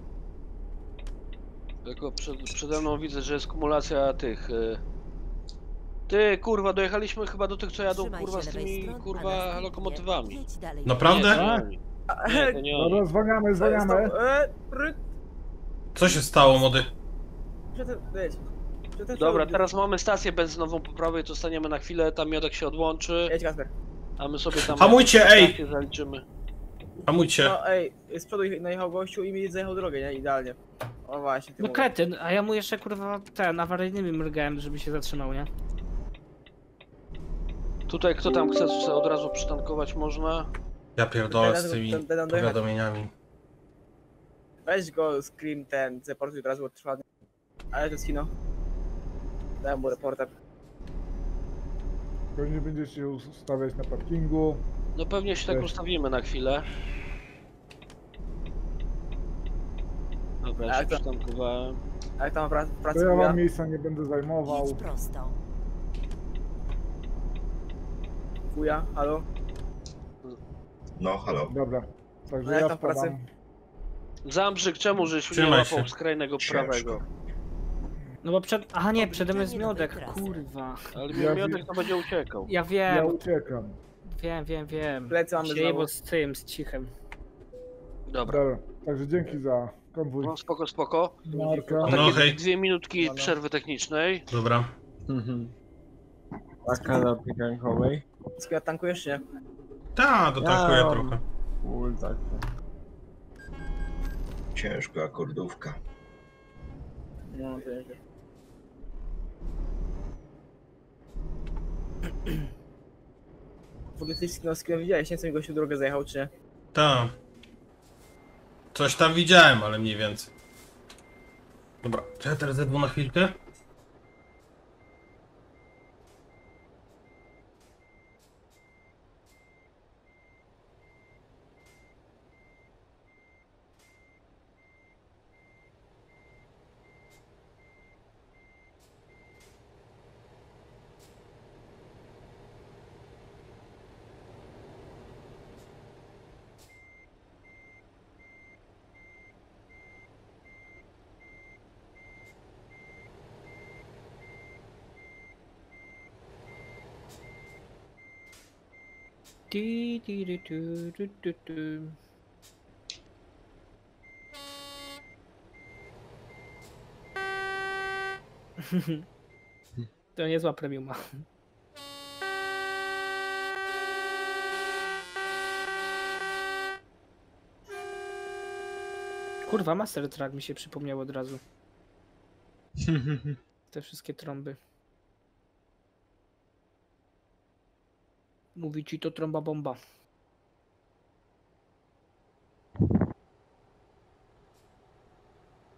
Tylko przede mną widzę, że jest kumulacja tych... Ty, kurwa, dojechaliśmy chyba do tych, co jadą, Trzymaj kurwa, się z lewej tymi, strony, a kurwa, następnie lokomotywami. jedź dalej. Naprawdę? Nie, to nie oni. Nie, to nie oni. Dobra, zwalniamy. Co się stało, młody? Dobra, teraz mamy stację benzynową po prawej, to staniemy na chwilę, tam Miodek się odłączy, Jedź Kasper. a my sobie tam... Hamujcie, ej! stację zaliczymy. Hamujcie. No ej, z przodu najechał gościu i mi zajechał drogę, nie? Idealnie. O właśnie, ty No mówisz. kretyn, a ja mu jeszcze kurwa awaryjnymi mrugałem, żeby się zatrzymał, nie? Tutaj kto tam chce sobie od razu przytankować można. Ja pierdolę z tymi Ten dojechać. powiadomieniami. Weź go, scream ten, zaportuj od razu odtrwany. Ale to jest kino. Dałem mu reporter. Pewnie będziecie się ustawiać na parkingu. No pewnie się tak Cześć. ustawimy na chwilę. Dobra, ja się Ale to- przytankowałem. A jak tam w pracy To ja wuja? wam miejsca nie będę zajmował. Jedź prosto. Wuja, halo? No, halo. Dobra, także No jak ja tam w pracy? spadam. Zambrzyk, czemu żeś nie Trzymaj łapał się. skrajnego Ciężko. prawego? No bo przed... Aha nie, przede mną jest Odliczanie miodek, nowej trasy. kurwa. Ale Ja Miodek to będzie uciekał. Ja Ja wiem, uciekam. wiem. Plecy mamy Siejebo znowu. z tym, z cichem. Dobra. Dobra, także dzięki za konwój. No spoko. Marka. No Takie hej. 2 minutki przerwy technicznej. Dobra. Taka na pikankowej. Skoro tankujesz czy nie? Ta, dotankuję Ja- trochę. Tak. Ciężko, akordówka. No, to nieźle. W ogóle ty no, skino widziałeś, nie? Co mi gościu drogę zajechał, czy nie? Ta. Coś tam widziałem, ale mniej więcej. Dobra, czy ja teraz zedwu na chwilkę? Ti. To niezła premiuma. Kurwa, Master Track mi się przypomniał od razu. Te wszystkie trąby. Mówi ci to trąba bomba.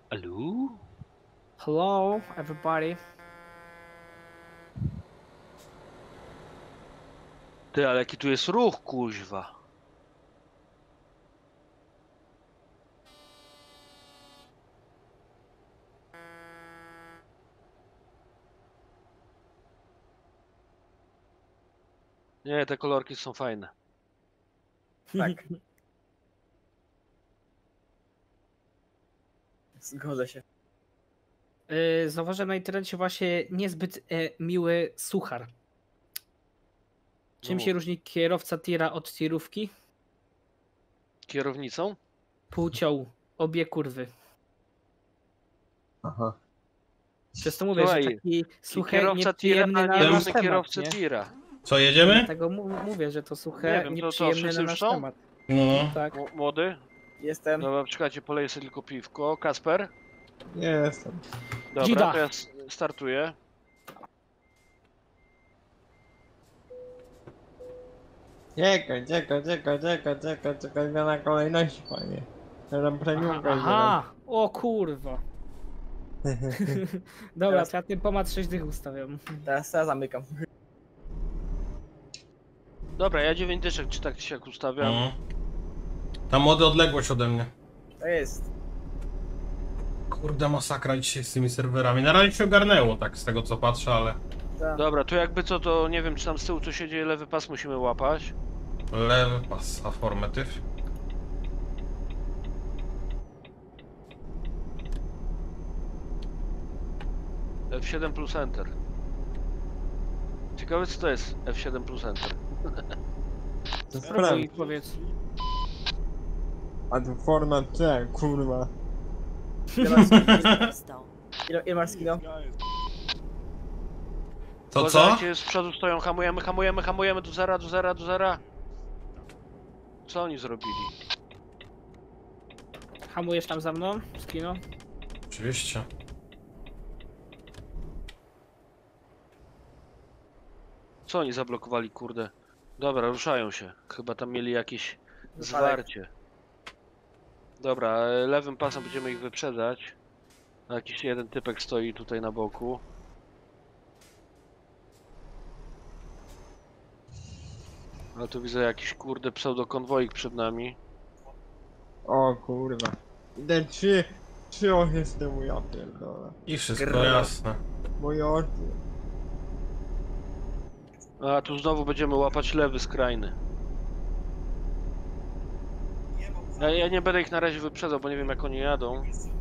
Hello? Hello, everybody. Ty, ale jaki tu jest ruch, kuźwa. Nie, te kolorki są fajne. Tak. Zgodzę się. Zauważyłem na internecie właśnie niezbyt miły suchar. Czym No. się różni kierowca tira od tirówki? Kierownicą? Płcią. Obie kurwy. Aha. Przez to mówię, Słuchaj, że taki suche, Kierowca tira, nieprzyjemny a na nie nasz różny temat, kierowcy nie? tira. Co, jedziemy? Dlatego mówię, że to suche, Nie wiem, to nieprzyjemny wszyscy na już nasz są? temat. No. Tak. Młody? Jestem. Dobra, czekajcie, poleję sobie tylko piwko. Kasper? Nie jestem. Dobra, Dzida. to ja startuję. Czekaj, zmiana kolejności, panie. Teraz premiumka Aha, o kurwa. Dobra, Teraz- to ja ten pomad 6 dych ustawiam. Teraz ja zamykam. Dobra, ja 9 dyszek czy tak się ustawiam. No. Ta młody odległość ode mnie. To jest. Kurde, masakra dzisiaj z tymi serwerami. Na razie się ogarnęło, tak z tego co patrzę, ale... Ta. Dobra, to jakby co, to nie wiem czy tam z tyłu co się dzieje, lewy pas musimy łapać. Lewy pas, affirmative. F7 plus Enter. Ciekawe co to jest F7 plus Enter. To Spróbuj sprawdź. i powiedz. A tu format C, kurwa. Ile masz skino? Prosto. Ile masz skino? To co? Uważajcie, z przodu stoją, hamujemy do zera. Co oni zrobili? Hamujesz tam za mną? Skino? Oczywiście. Co oni zablokowali, kurde? Dobra, ruszają się. Chyba tam mieli jakieś zwarcie. Dobra, lewym pasem będziemy ich wyprzedzać. A jakiś jeden typek stoi tutaj na boku. Ale tu widzę jakiś kurde pseudokonwoik przed nami. O kurwa. Idę trzy oczy z tyłu, ja pierdolę. I wszystko jasne. Moje oczy. A tu znowu będziemy łapać lewy skrajny. Ja nie będę ich na razie wyprzedzał, bo nie wiem jak oni jadą.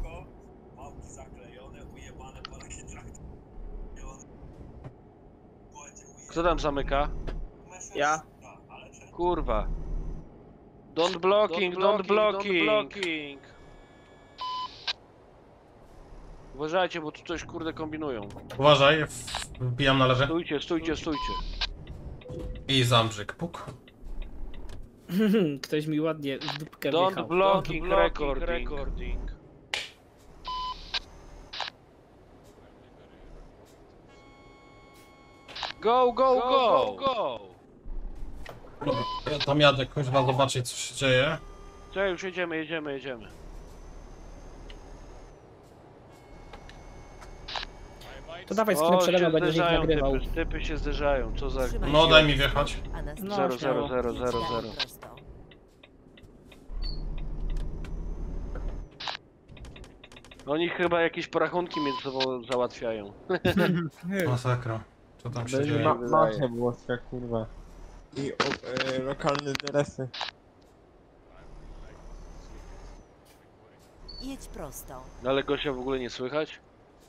Kto tam zamyka? Ja. Kurwa. Don't blocking. Uważajcie, bo tu coś kurde kombinują. Uważaj, wbijam na leże. Stójcie. I zambrzyk, puk. Ktoś mi ładnie w dupkę Don't wjechał. blocking recording. Go! Dobra, ja tam jadę, kuźwa, zobaczyć co się dzieje. Czekaj, już jedziemy. To dawaj skino przede mną, będziesz ich nagrywał. Typy się zderzają, co za... Trzymaj No się daj mi wjechać. A na No, 0. Idź dalej prosto. Oni chyba jakieś porachunki między sobą załatwiają. Masakra. Co tam się Będzie dzieje? macie włoskie, kurwa. I lokalne dresy. Jedź prosto. Ale Gosia w ogóle nie słychać?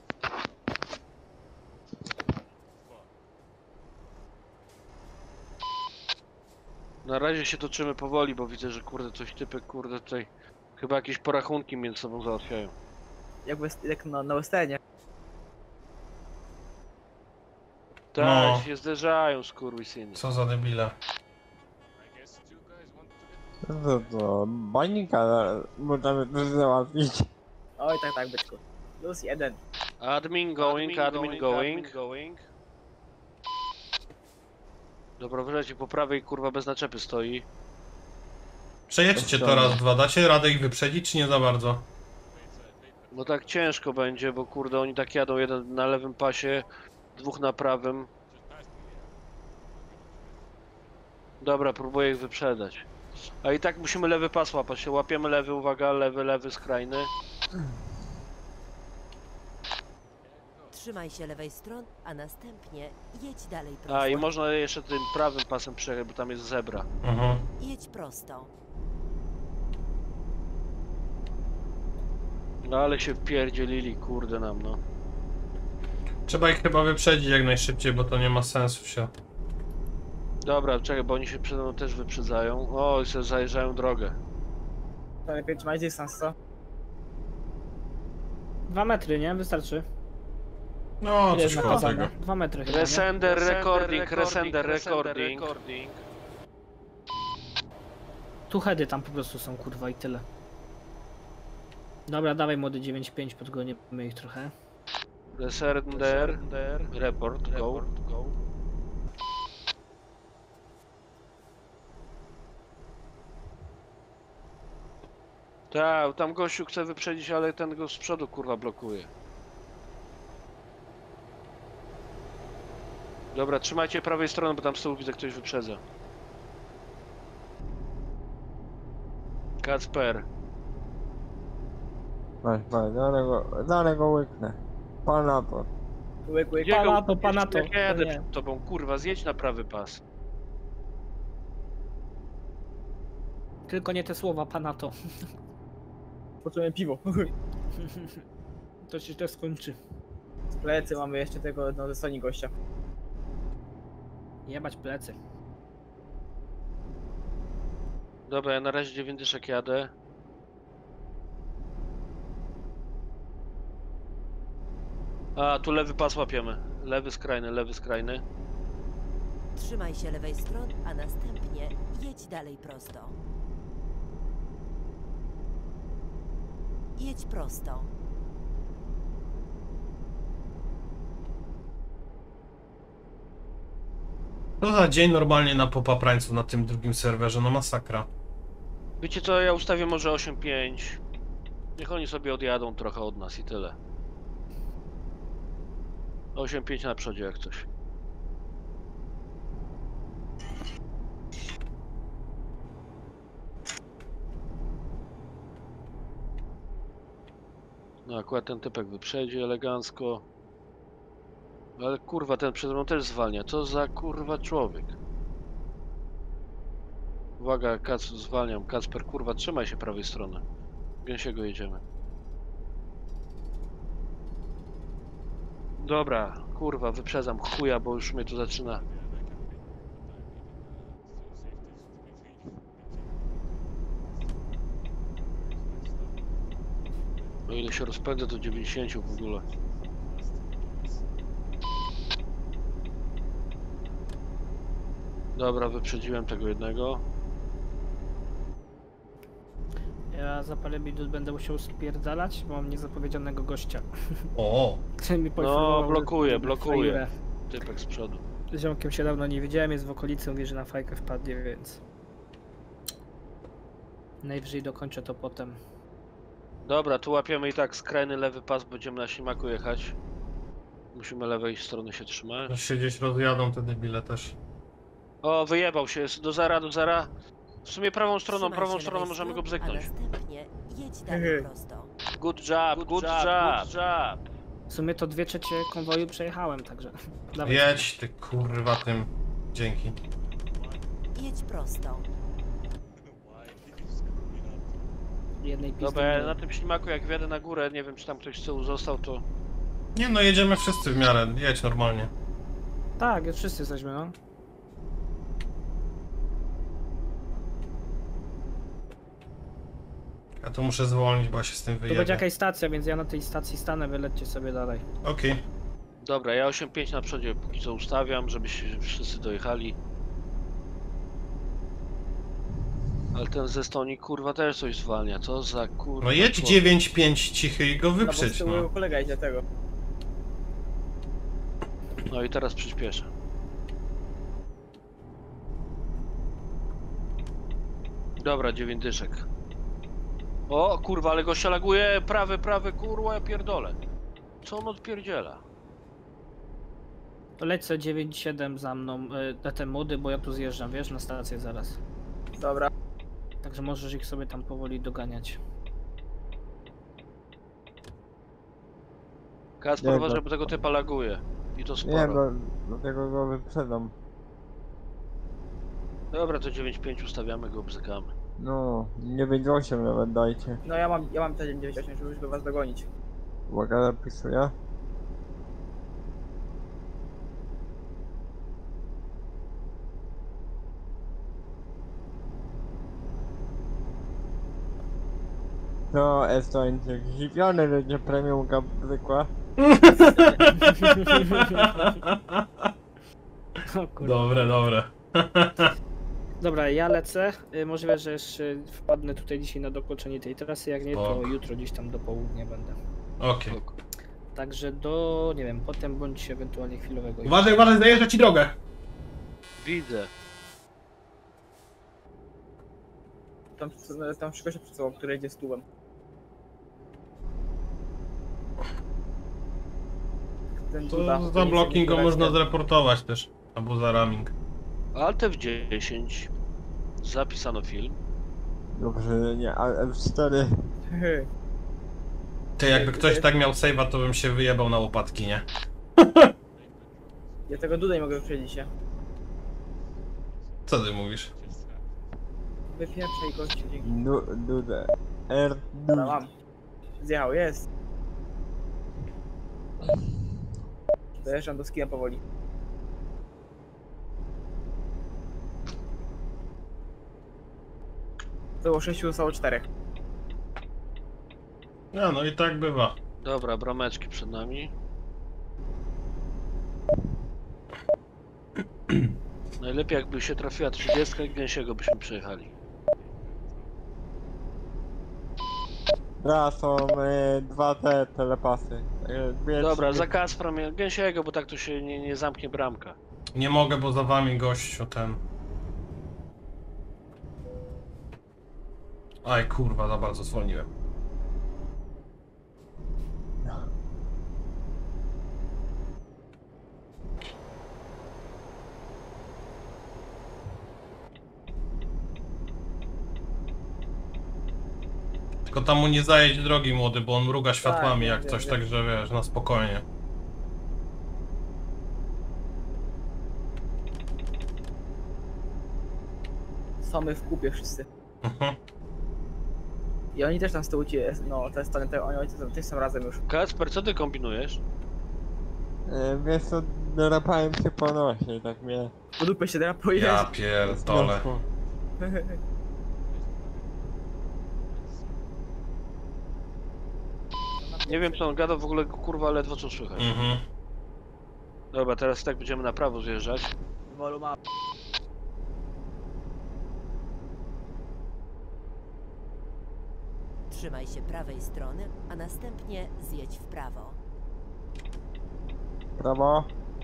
Na razie się toczymy powoli, bo widzę, że kurde coś typek, kurde tutaj chyba jakieś porachunki między sobą załatwiają. Jak na westernie. Tak, No. się zderzają skurwysyny. Co za debile. To bańka możemy tu załatwić. Oj, tak, byczku. Plus 1. Admin going. Dobra, wreszcie po prawej kurwa bez naczepy stoi. Przejedźcie to raz, dwa. Dacie radę ich wyprzedzić, czy nie za bardzo? No tak ciężko będzie, bo kurde oni tak jadą, jeden na lewym pasie, dwóch na prawym. Dobra, próbuję ich wyprzedać. A i tak musimy lewy pas łapać się. Łapiemy lewy, uwaga, lewy skrajny. Trzymaj się lewej strony, a następnie jedź dalej prosto. A i można jeszcze tym prawym pasem przejechać, bo tam jest zebra. Jedź prosto. No ale się wpierdzielili, kurde nam, no. Trzeba ich chyba wyprzedzić jak najszybciej, bo to nie ma sensu się. Dobra, czekaj, bo oni się przede mną też wyprzedzają. O, i sobie zajeżdżają drogę. To lepiej trzymaj dystans, co? 2 metry, nie? Wystarczy. No, Ile coś jest koło nakazane? tego. 2 metry chyba, nie? Resender recording. Tu heady tam po prostu są, kurwa, i tyle. Dobra, dawaj młody 9.5, podgonimy ich trochę. Resender report, go. Tak, tam gościu chce wyprzedzić, ale ten go z przodu kurwa blokuje. Dobra, trzymajcie prawej strony, bo tam z tyłu widzę ktoś wyprzedza. Kacper. Weź, dalej go łyknę. Pana to. Łyk. Pana to. Jak ja jadę nie. przed tobą, kurwa, zjedź na prawy pas. Tylko nie te słowa, pana to. Poczułem piwo. To się też skończy. Z plecy mamy jeszcze tego ze strony gościa. Jebać plecy. Dobra, ja na razie 9 dyszek jadę. A, tu lewy pas łapiemy. Lewy skrajny. Trzymaj się lewej strony, a następnie jedź dalej prosto. Jedź prosto. To za dzień normalnie na popaprańców na tym drugim serwerze, no masakra. Wiecie co, ja ustawię może 8.5. Niech oni sobie odjadą trochę od nas i tyle. 8.5 na przodzie jak coś. No akurat ten typek wyprzedzi elegancko. Ale kurwa, ten przed mną też zwalnia. Co za kurwa człowiek. Uwaga, zwalniam. Kacper, kurwa, trzymaj się prawej strony. Gęsiego jedziemy. Dobra, kurwa, wyprzedzam chuja, bo już mnie tu zaczyna. O ile się rozpędzę, to 90 w ogóle. Dobra, wyprzedziłem tego jednego. Ja za parę minut będę musiał spierdalać, bo mam niezapowiedzianego gościa. O, Który mi No, poinformował, że blokuje. fajurę. Typek z przodu. Z ziomkiem się dawno nie widziałem, jest w okolicy, mówi, że na fajkę wpadnie, więc... Najwyżej dokończę to potem. Dobra, tu łapiemy i tak skrajny lewy pas, będziemy na ślimaku jechać. Musimy lewej strony się trzymać. już się gdzieś rozjadą te debile też. O, wyjebał się, jest do zera. W sumie prawą stroną Trzymaj się lewej możemy go strony, bzyknąć. A następnie jedź dalej prosto. Good job. W sumie to 2/3 konwoju przejechałem, także... Dawaj. Jedź ty kurwa tym. Dzięki. Jedź prosto. Jednej pizdy Dobra, ja mniej. na tym ślimaku jak wjadę na górę, nie wiem czy tam ktoś z tyłu został, to... Nie no, jedziemy wszyscy w miarę, jedź normalnie. Tak, już wszyscy jesteśmy, no. Ja tu muszę zwolnić, bo ja się z tym Tu będzie wyjedę. jakaś stacja, więc ja na tej stacji stanę, wylećcie sobie dalej. Okej. Dobra, ja 8.5 na przodzie póki co ustawiam, żebyście wszyscy dojechali. Ale ten ze Estonii kurwa też coś zwalnia, co za kurwa... No jedź człowiek. 9-5 cichy i go No bo z wyprzedź, tyłu no. kolega idzie tego. No i teraz przyspieszę. Dobra, 9 dyszek. O kurwa, ale gościa laguje, prawy, kurwa, ja pierdolę. Co on odpierdziela? To lecę 9-7 za mną na te mody, bo ja tu zjeżdżam, wiesz, na stację zaraz. Dobra. Także możesz ich sobie tam powoli doganiać. Kasper, Nie, uważaj, bo tego typa laguje. I to Nie, sporo. dlatego go wyprzedam. Dobra, to 9-5 ustawiamy go, bzykamy. No, 9-8 nawet dajcie. No ja mam te 98, żeby was dogonić. Uwaga, zapisuję. No, Estończyk, zdziwiony, że nie premiumka zwykła. O kurwa. Dobre. Dobra, ja lecę. Możliwe, że jeszcze wpadnę tutaj dzisiaj na dokończenie tej trasy, jak nie, to Spoko. jutro gdzieś tam do południa będę. Okej. Także do, nie wiem, potem bądź ewentualnie chwilowego. Uważaj, zajeżdża ci drogę. Widzę. Tam przykład przed sobą, który idzie z tubem. Ten To Duda, za który blocking go się można nie zreportować też. Albo za ramming. Alt F10. Zapisano film. Dobrze, nie, ale F4. Ty, jakby ktoś tak miał save'a, to bym się wyjebał na łopatki, nie? Ja tego Duda nie mogę wyprzedzić się. Co ty mówisz? Wypieprzaj gościu, dzięki. Dudę. R. Dobra, mam. Zjechał, jest. Dojeżdżam do skina powoli. To było 6, zostało 4. No i tak bywa. Dobra, brameczki przed nami. Najlepiej jakby się trafiła 30 i gęsiego byśmy przejechali. Raz są dwa te telepasy. Dobra, za Kasprem gęsiego, bo tak to się nie zamknie bramka. Nie mogę, bo za wami gościu ten... Aj kurwa, za bardzo zwolniłem. Tylko tam mu nie zajedź drogi, młody, bo on mruga światłami wiem, jak wiem, coś, wiem. także wiesz, na spokojnie. Są my w kupie wszyscy. Mhm. I oni też tam z tyłu no te strony, oni też są razem już. Kasper, co ty kombinujesz? Wiesz co, drapałem się po nosie i tak mnie... Po dupę się drapujesz. Ja pierdolę. zniosło. Nie wiem co on gada, w ogóle kurwa ledwo co słychać. Mhm. Dobra, teraz tak będziemy na prawo zjeżdżać. Wolu ma. Trzymaj się prawej strony, a następnie zjedź w prawo. Prawo.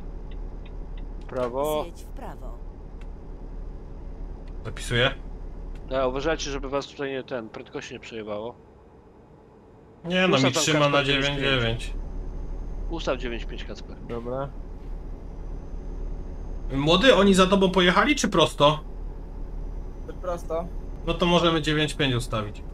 Prawo. Zjedź w prawo. Zapisuję? Ja, uważajcie, żeby was tutaj nie prędkość nie przejebało. Nie no, mi Ustaw tam trzyma na Kasper 9-9. Ustaw 9-5 Kacper. Dobra. Młody, oni za tobą pojechali, czy prosto? To prosto. No to możemy 9-5 ustawić.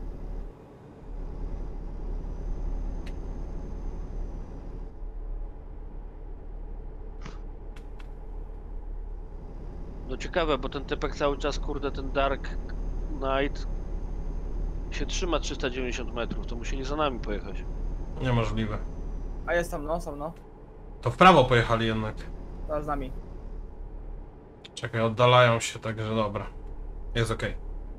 No ciekawe, bo ten typek cały czas, kurde, ten Dark Knight się trzyma 390 metrów, to musieli za nami pojechać. Niemożliwe. A jest tam, no, są no. To w prawo pojechali jednak. Teraz z nami. Czekaj, oddalają się, także dobra. Jest okej.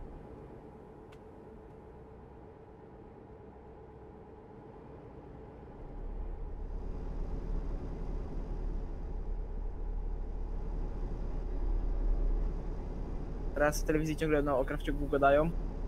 Teraz w telewizji ciągle no, o Krawczyku gadają.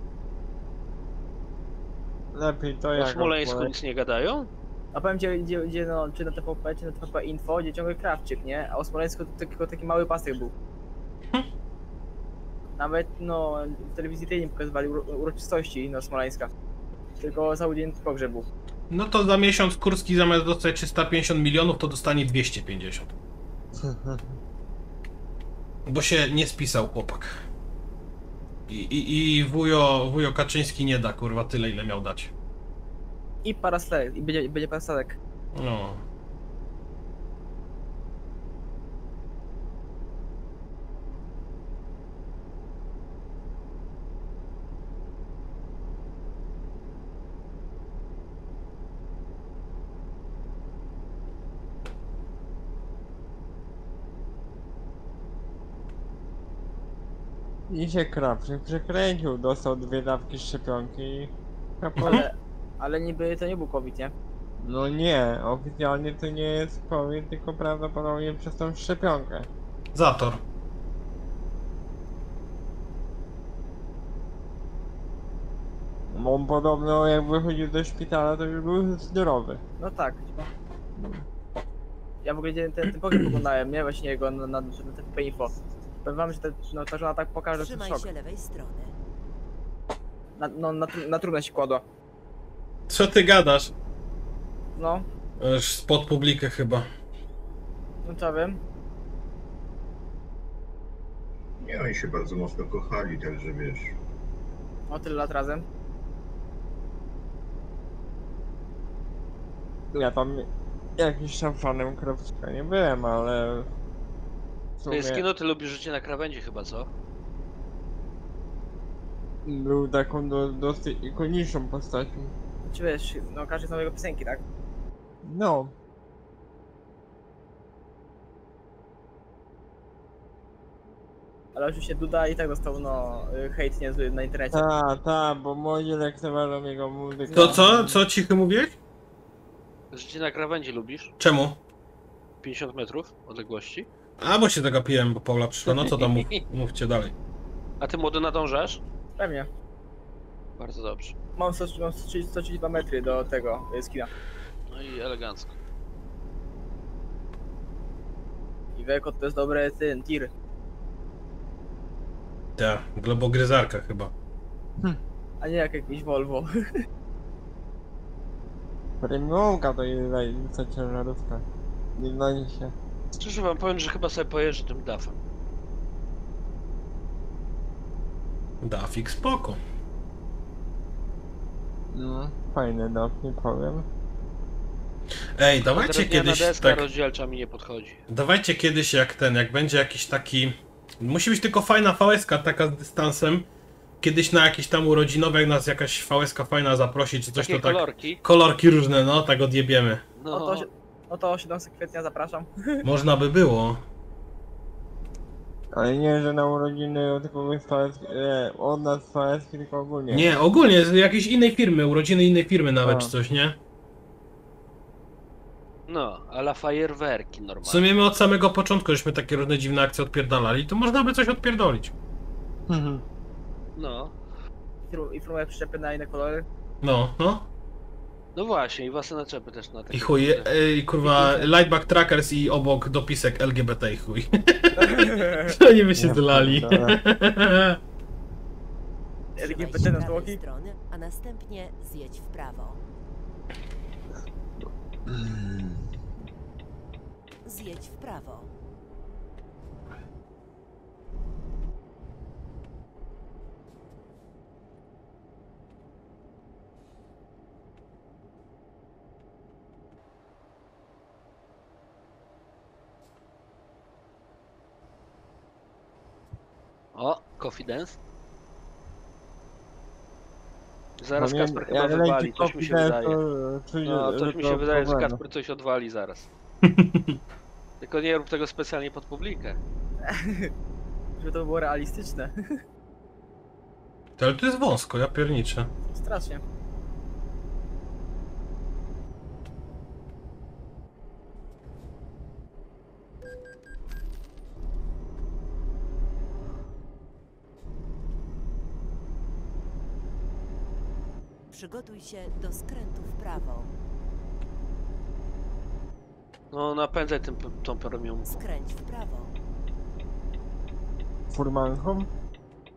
Lepiej to O jak... Smoleńsku nic nie gadają? A powiem gdzie no, czy na TVP, czy na TVP Info, gdzie ciągle Krawczyk, nie? A o Smoleńsku to tylko taki mały pasek był. Nawet no w telewizji tej nie pokazywali uroczystości no Smoleńska. Tylko cały dzień pogrzebu. No to za miesiąc Kurski zamiast dostać 350 milionów, to dostanie 250. Bo się nie spisał chłopak. I wujo Kaczyński nie da, kurwa, tyle ile miał dać. I parastek, i będzie parastek. No. I się Krawczyk przekręcił, dostał 2 dawki szczepionki i... Ale niby to nie był COVID, nie? No nie, oficjalnie to nie jest COVID, tylko prawdopodobnie przez tą szczepionkę. Zator. On podobno jak wychodził do szpitala, to już był zdrowy. No tak. Ja w ogóle ten pogrzeb oglądałem, nie? Właśnie jego na TVP Info. Powiem wam, że ta żona tak pokaże, że to Trzymaj szok. się lewej strony. Na trudne się kładła. Co ty gadasz? No, Już spod publikę chyba. no co wiem. Nie, oni się bardzo mocno kochali, także wiesz. O tyle lat razem. Ja tam jakiś tam fanem Krawczyka nie byłem, ale... w To jest sumie kino, ty lubisz życie na krawędzi chyba, co? był taką dosyć ikoniczną postacią. Czy wiesz, no każdy zna jego piosenki, tak? No. Ale oczywiście Duda i tak dostał no hejt niezły na internecie. Bo młodzi lekceważą jego muzykę. To co? Co cichy mówiłeś? Życie na krawędzi lubisz? Czemu? 50 metrów odległości. A, bo się dogapiłem, bo Paula przyszła. No co tam mówcie dalej. A ty młody nadążasz? Pewnie. Bardzo dobrze. Mam 132 metry do tego skina. No i elegancko. I Weko to jest dobre ten tir. Ta, globogryzarka chyba. A nie jak jakiś Volvo. Premiumka to jest za ciężarówka. Nie znajdzie się. Szczerze wam powiem, że chyba sobie pojeżdżę tym DAF-em. Dafik spoko. No, fajne nie powiem. Ej, dawajcie kiedyś deska tak... rozdzielcza mi nie podchodzi. Dawajcie kiedyś jak będzie jakiś taki... Musi być tylko fajna VS-ka, taka z dystansem. Kiedyś na jakieś tam urodzinowe, jak nas jakaś VS-ka fajna zaprosi, czy coś, Takie to tak... kolorki. Kolorki różne, no, tak odjebiemy. No, No to 17 kwietnia zapraszam. Można by było. Ale nie, że na urodziny od kogoś od nas VS, tylko ogólnie. Nie, ogólnie z jakiejś innej firmy, urodziny innej firmy nawet, A. czy coś, nie? no, a la fajerwerki W normalnie. sumie my od samego początku żeśmy takie różne dziwne akcje odpierdalali, to można by coś odpierdolić. No. I firmowe przyczepy na inne kolory. No, no. No właśnie, i własne naczepy też na takie. I chuj, i kurwa, Lightback Trackers i obok dopisek LGBT i chuj. Oni by się zlali. LGBT na lewej zwłoki. strony, a następnie zjedź w prawo. Zjedź w prawo. O, confidence. Zaraz Pamię- Kasper chyba jak wywali, leci coś mi się confidence, wydaje. to czuję, No, coś mi się to wydaje, że problemy. Kasper coś odwali zaraz. Tylko nie rób tego specjalnie pod publikę. Żeby to było realistyczne. Ale to jest wąsko, ja pierniczę. Strasznie. Przygotuj się do skrętu w prawo. No, napędzaj tą premium. Skręć w prawo. Furmanką?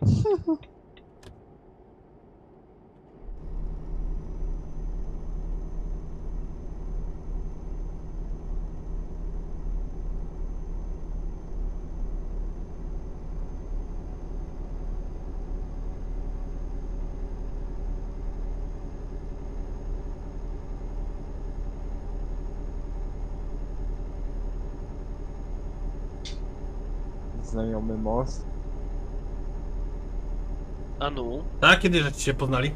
Znajomy most. A no? Tak? Kiedy żeście się poznali?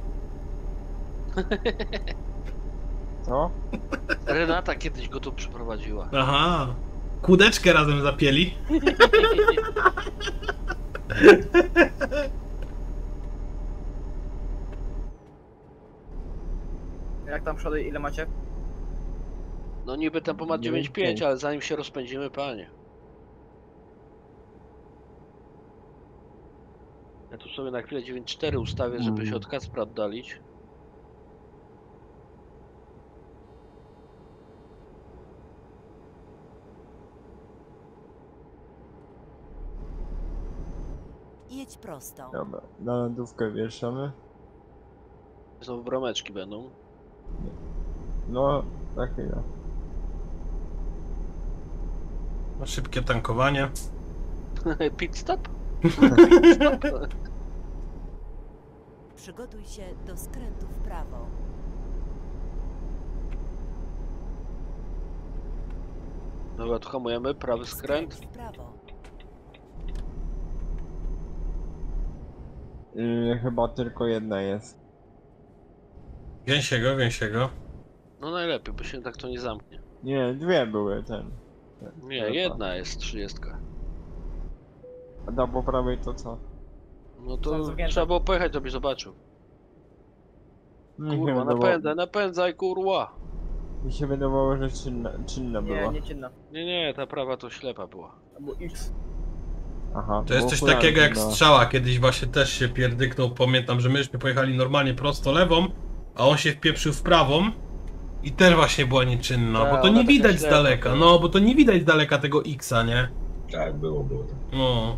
Co? Renata kiedyś go tu przyprowadziła. Aha. Kłódeczkę razem zapieli. Jak tam przody, ile macie? No niby tempomat 9.5, ale zanim się rozpędzimy, panie. Ja tu sobie na chwilę 9.4 ustawię, żeby się od Kacpra oddalić. Jedź prosto. Dobra, na lądówkę wieszamy. Znowu bromeczki będą. No, za chwilę. No, szybkie tankowanie. Pit stop? Przygotuj się do skrętu w prawo. Dobra, tu hamujemy, prawy skręt. W prawo. Chyba tylko jedna jest. Gęsiego, gęsiego. No najlepiej, bo się tak to nie zamknie. Nie, dwie były ten. Nie, jedna jest 30. A da po prawej to co? No to trzeba było pojechać, to byś zobaczył. Mi Kurwa, napędzaj kurwa! Mi się wydawało, że czynna była. Nie, nie czynna. Nie, ta prawa to ślepa była. Albo X. Aha, To jest bo coś okulary takiego jak chyba. strzała. Kiedyś właśnie też się pierdyknął. Pamiętam, że myśmy pojechali normalnie prosto lewą, a on się wpieprzył w prawą. I też właśnie była nieczynna, Ta, bo to ona nie taka widać z ślepa daleka. była. No, bo to nie widać z daleka tego X-a, nie? Tak, było tak. No.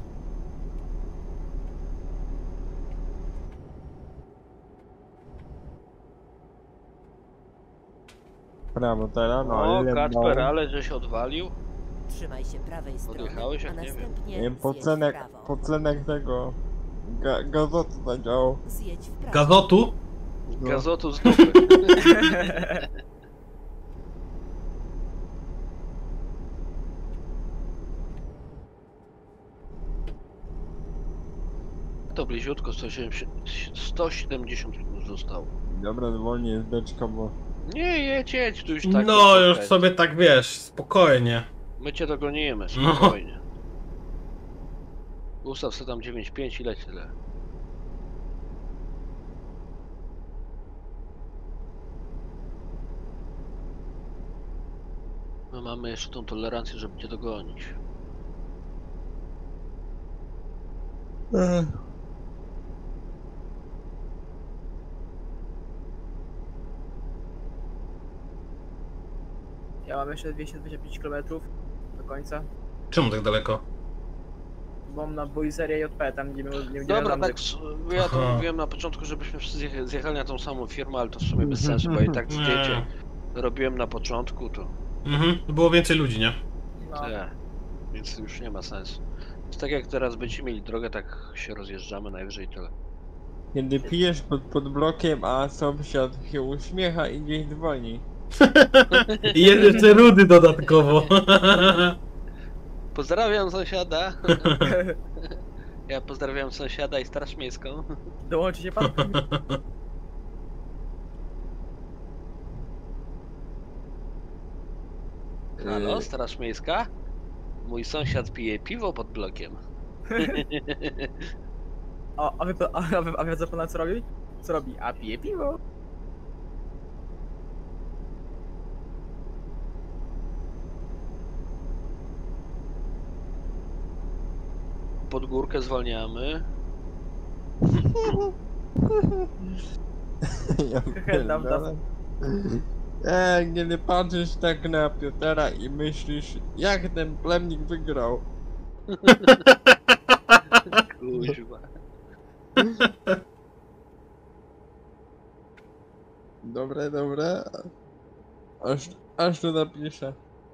Prawo teraz, no O, ile Kacper, ale żeś odwalił? Trzymaj się prawej strony, Odjechałeś, a jak nie wiem. następnie Nie wiem, zjedź w prawo. podtlenek tego gazotu zadziałał. Zjedź w prawo. Gazotu? No. Gazotu z dupy. To bliziutko, 170 zostało. Dobra, zwolnij jest beczka, bo... Nie, jedź, tu już tak. No, już sobie tak wiesz, spokojnie. My cię dogonimy, No. spokojnie. Ustaw sobie tam 9.5 i leć tyle. My mamy jeszcze tą tolerancję, żeby cię dogonić. Ja mam jeszcze 225 km do końca. Czemu tak daleko? Bo mam na Boiserie JP, tam gdzie nie Dobra, tak, ja to Aha. mówiłem na początku, żebyśmy wszyscy zjechali na tą samą firmę, ale to w sumie bez sensu, bo i tak zdjęcie robiłem na początku, to Mhm, było więcej ludzi, nie? No, więc już nie ma sensu. Jest tak jak teraz będziemy mieli drogę, tak się rozjeżdżamy najwyżej tyle. Kiedy pijesz pod blokiem, a sąsiad się uśmiecha i gdzieś dzwoni. I jeszcze rudy dodatkowo. Pozdrawiam sąsiada. Ja pozdrawiam sąsiada i straż miejską. dołączy się pan? Halo, straż miejska? Mój sąsiad pije piwo pod blokiem. A wy co pana co robi? Co robi? A pije piwo. Pod górkę zwalniamy. Ja pierdolę. Kiedy patrzysz tak na Piotra i myślisz, jak ten plemnik wygrał. Kuźwa. Dobre, dobre. Aż to napiszę.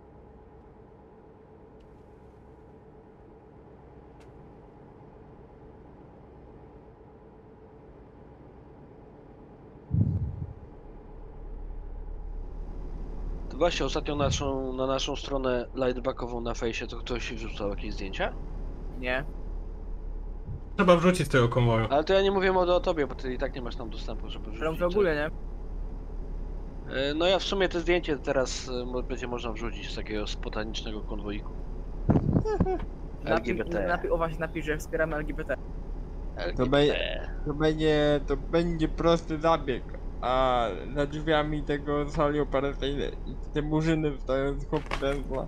To właśnie ostatnio na naszą stronę lightbackową na fejsie to ktoś wrzucał jakieś zdjęcia? Nie. Trzeba wrzucić z tego konwoju. Ale to ja nie mówię o tobie, bo ty i tak nie masz tam dostępu, żeby wrzucić. Tam w ogóle, nie? No ja w sumie to zdjęcie teraz będzie można wrzucić z takiego spontanicznego konwoiku. LGBT. Napisz, że wspieramy LGBT. To będzie prosty zabieg. A za drzwiami tego sali operacyjnej te murzyny wstają z konferencja.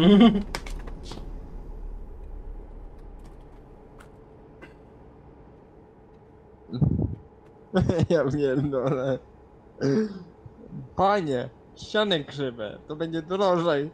Ja pierdolę. Panie, ściany krzywe, to będzie drożej.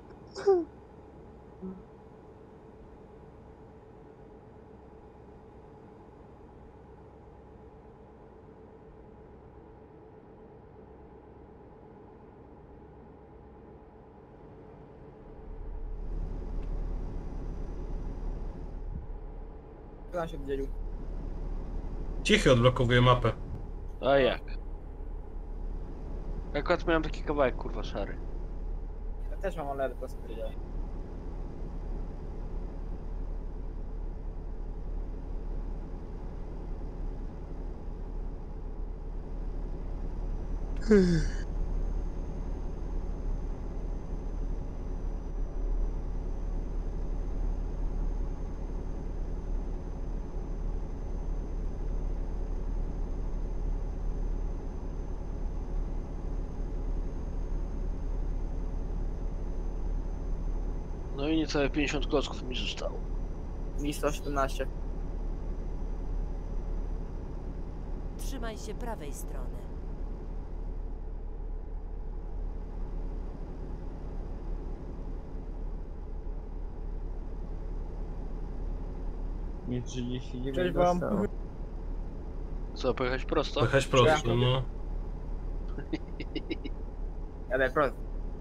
Kto się oddzielił? Cichy odblokowuje mapę. A jak? Akurat miałem taki kawałek, kurwa, szary. Ja też mam, ale po prostu powiedziałem. No i niecałe 50 klocków mi zostało. Mi 117. Trzymaj się prawej strony. Mi 39 Cześć wam. dostało. Co, pojechać prosto? Pojechać prosto, no. Jadę prosto.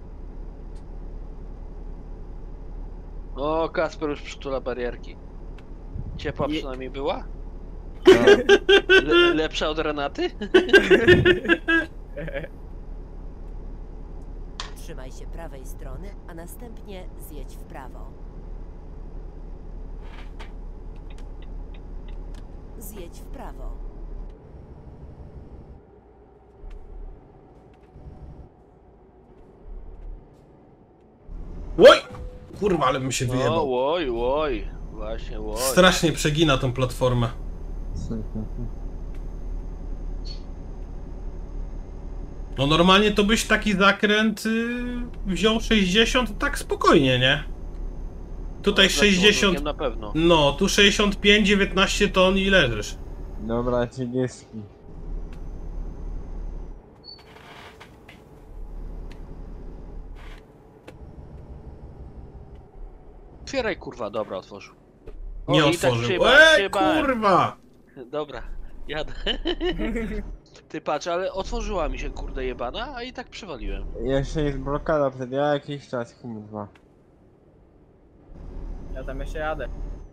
O, Kasper już przytula barierki. Ciepła przynajmniej była? Lepsza od Renaty? Trzymaj się prawej strony, a następnie zjedź w prawo. Zjedź w prawo. Oj! Kurwa, ale bym się wyjebał. No, oj. Właśnie, oj. Strasznie przegina tą platformę. No normalnie to byś taki zakręt wziął 60 tak spokojnie, nie? Tutaj No, 60... na pewno. No, tu 65, 19 ton i leżysz. Dobra, 30. Otwieraj, kurwa, dobra, otworzył. Nie O, i tak otworzył. się bałem. Kurwa! Dobra, jadę. Ty patrz, ale otworzyła mi się, kurde, jebana, a i tak przywaliłem. Jeszcze jest blokada wtedy, ja jakiś czas, kurwa. Ja tam jeszcze jadę.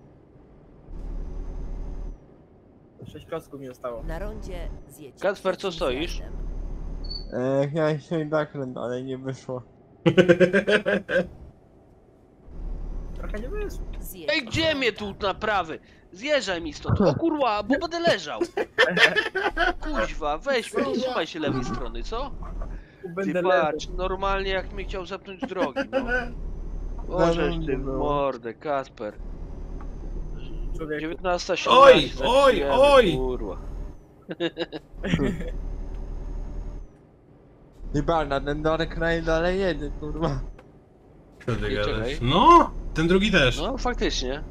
6 klocków mi zostało. Na rondzie zjedź. Kacper, co trzecim stoisz? zjazdem. Miałem się zakręt, ale nie wyszło. Trochę nie wyszło. Zjedź Ej, od gdzie ronda. mnie tu naprawy? Zjeżdżaj mi stąd. O kurwa, bo będę leżał. Kuźwa, weź mnie, trzymaj się lewej strony, co? Ty Będę patrz, normalnie jak mnie chciał zepnąć z drogi, no. Możesz ty w mordę, Kasper. Człowieku. 19:17. Oj, zaczniemy, oj! Kurwa. Chyba na ten Dark Knight dalej jedzie, kurwa. Co ty Nie, gadasz? czekaj. No, ten drugi też. No, faktycznie.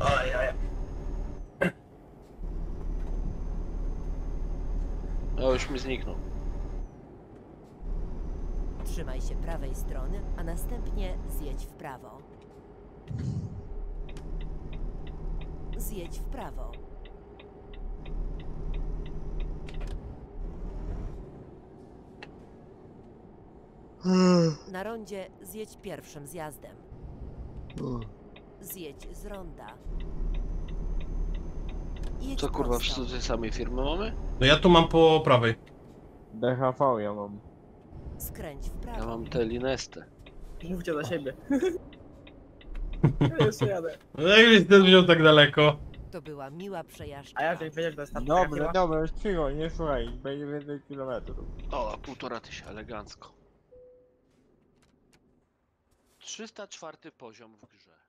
O, już mi zniknął. Trzymaj się prawej strony, a następnie zjedź w prawo. Zjedź w prawo. Na rondzie zjedź pierwszym zjazdem. Zjedź z ronda. Jedź Co kurwa, prosto. wszyscy tej samej firmy mamy? No ja tu mam po prawej. DHV ja mam. Skręć w prawo. Ja mam tę Linestę. Mówcie za siebie. Ja jeszcze jadę. No jakbyś ten wziął tak daleko. To była miła przejażdżka. A ja wiedział, że to jest ta Dobra, dobra, już cicho, nie słuchaj, będzie więcej kilometrów. O, 1500, elegancko. 304 poziom w grze.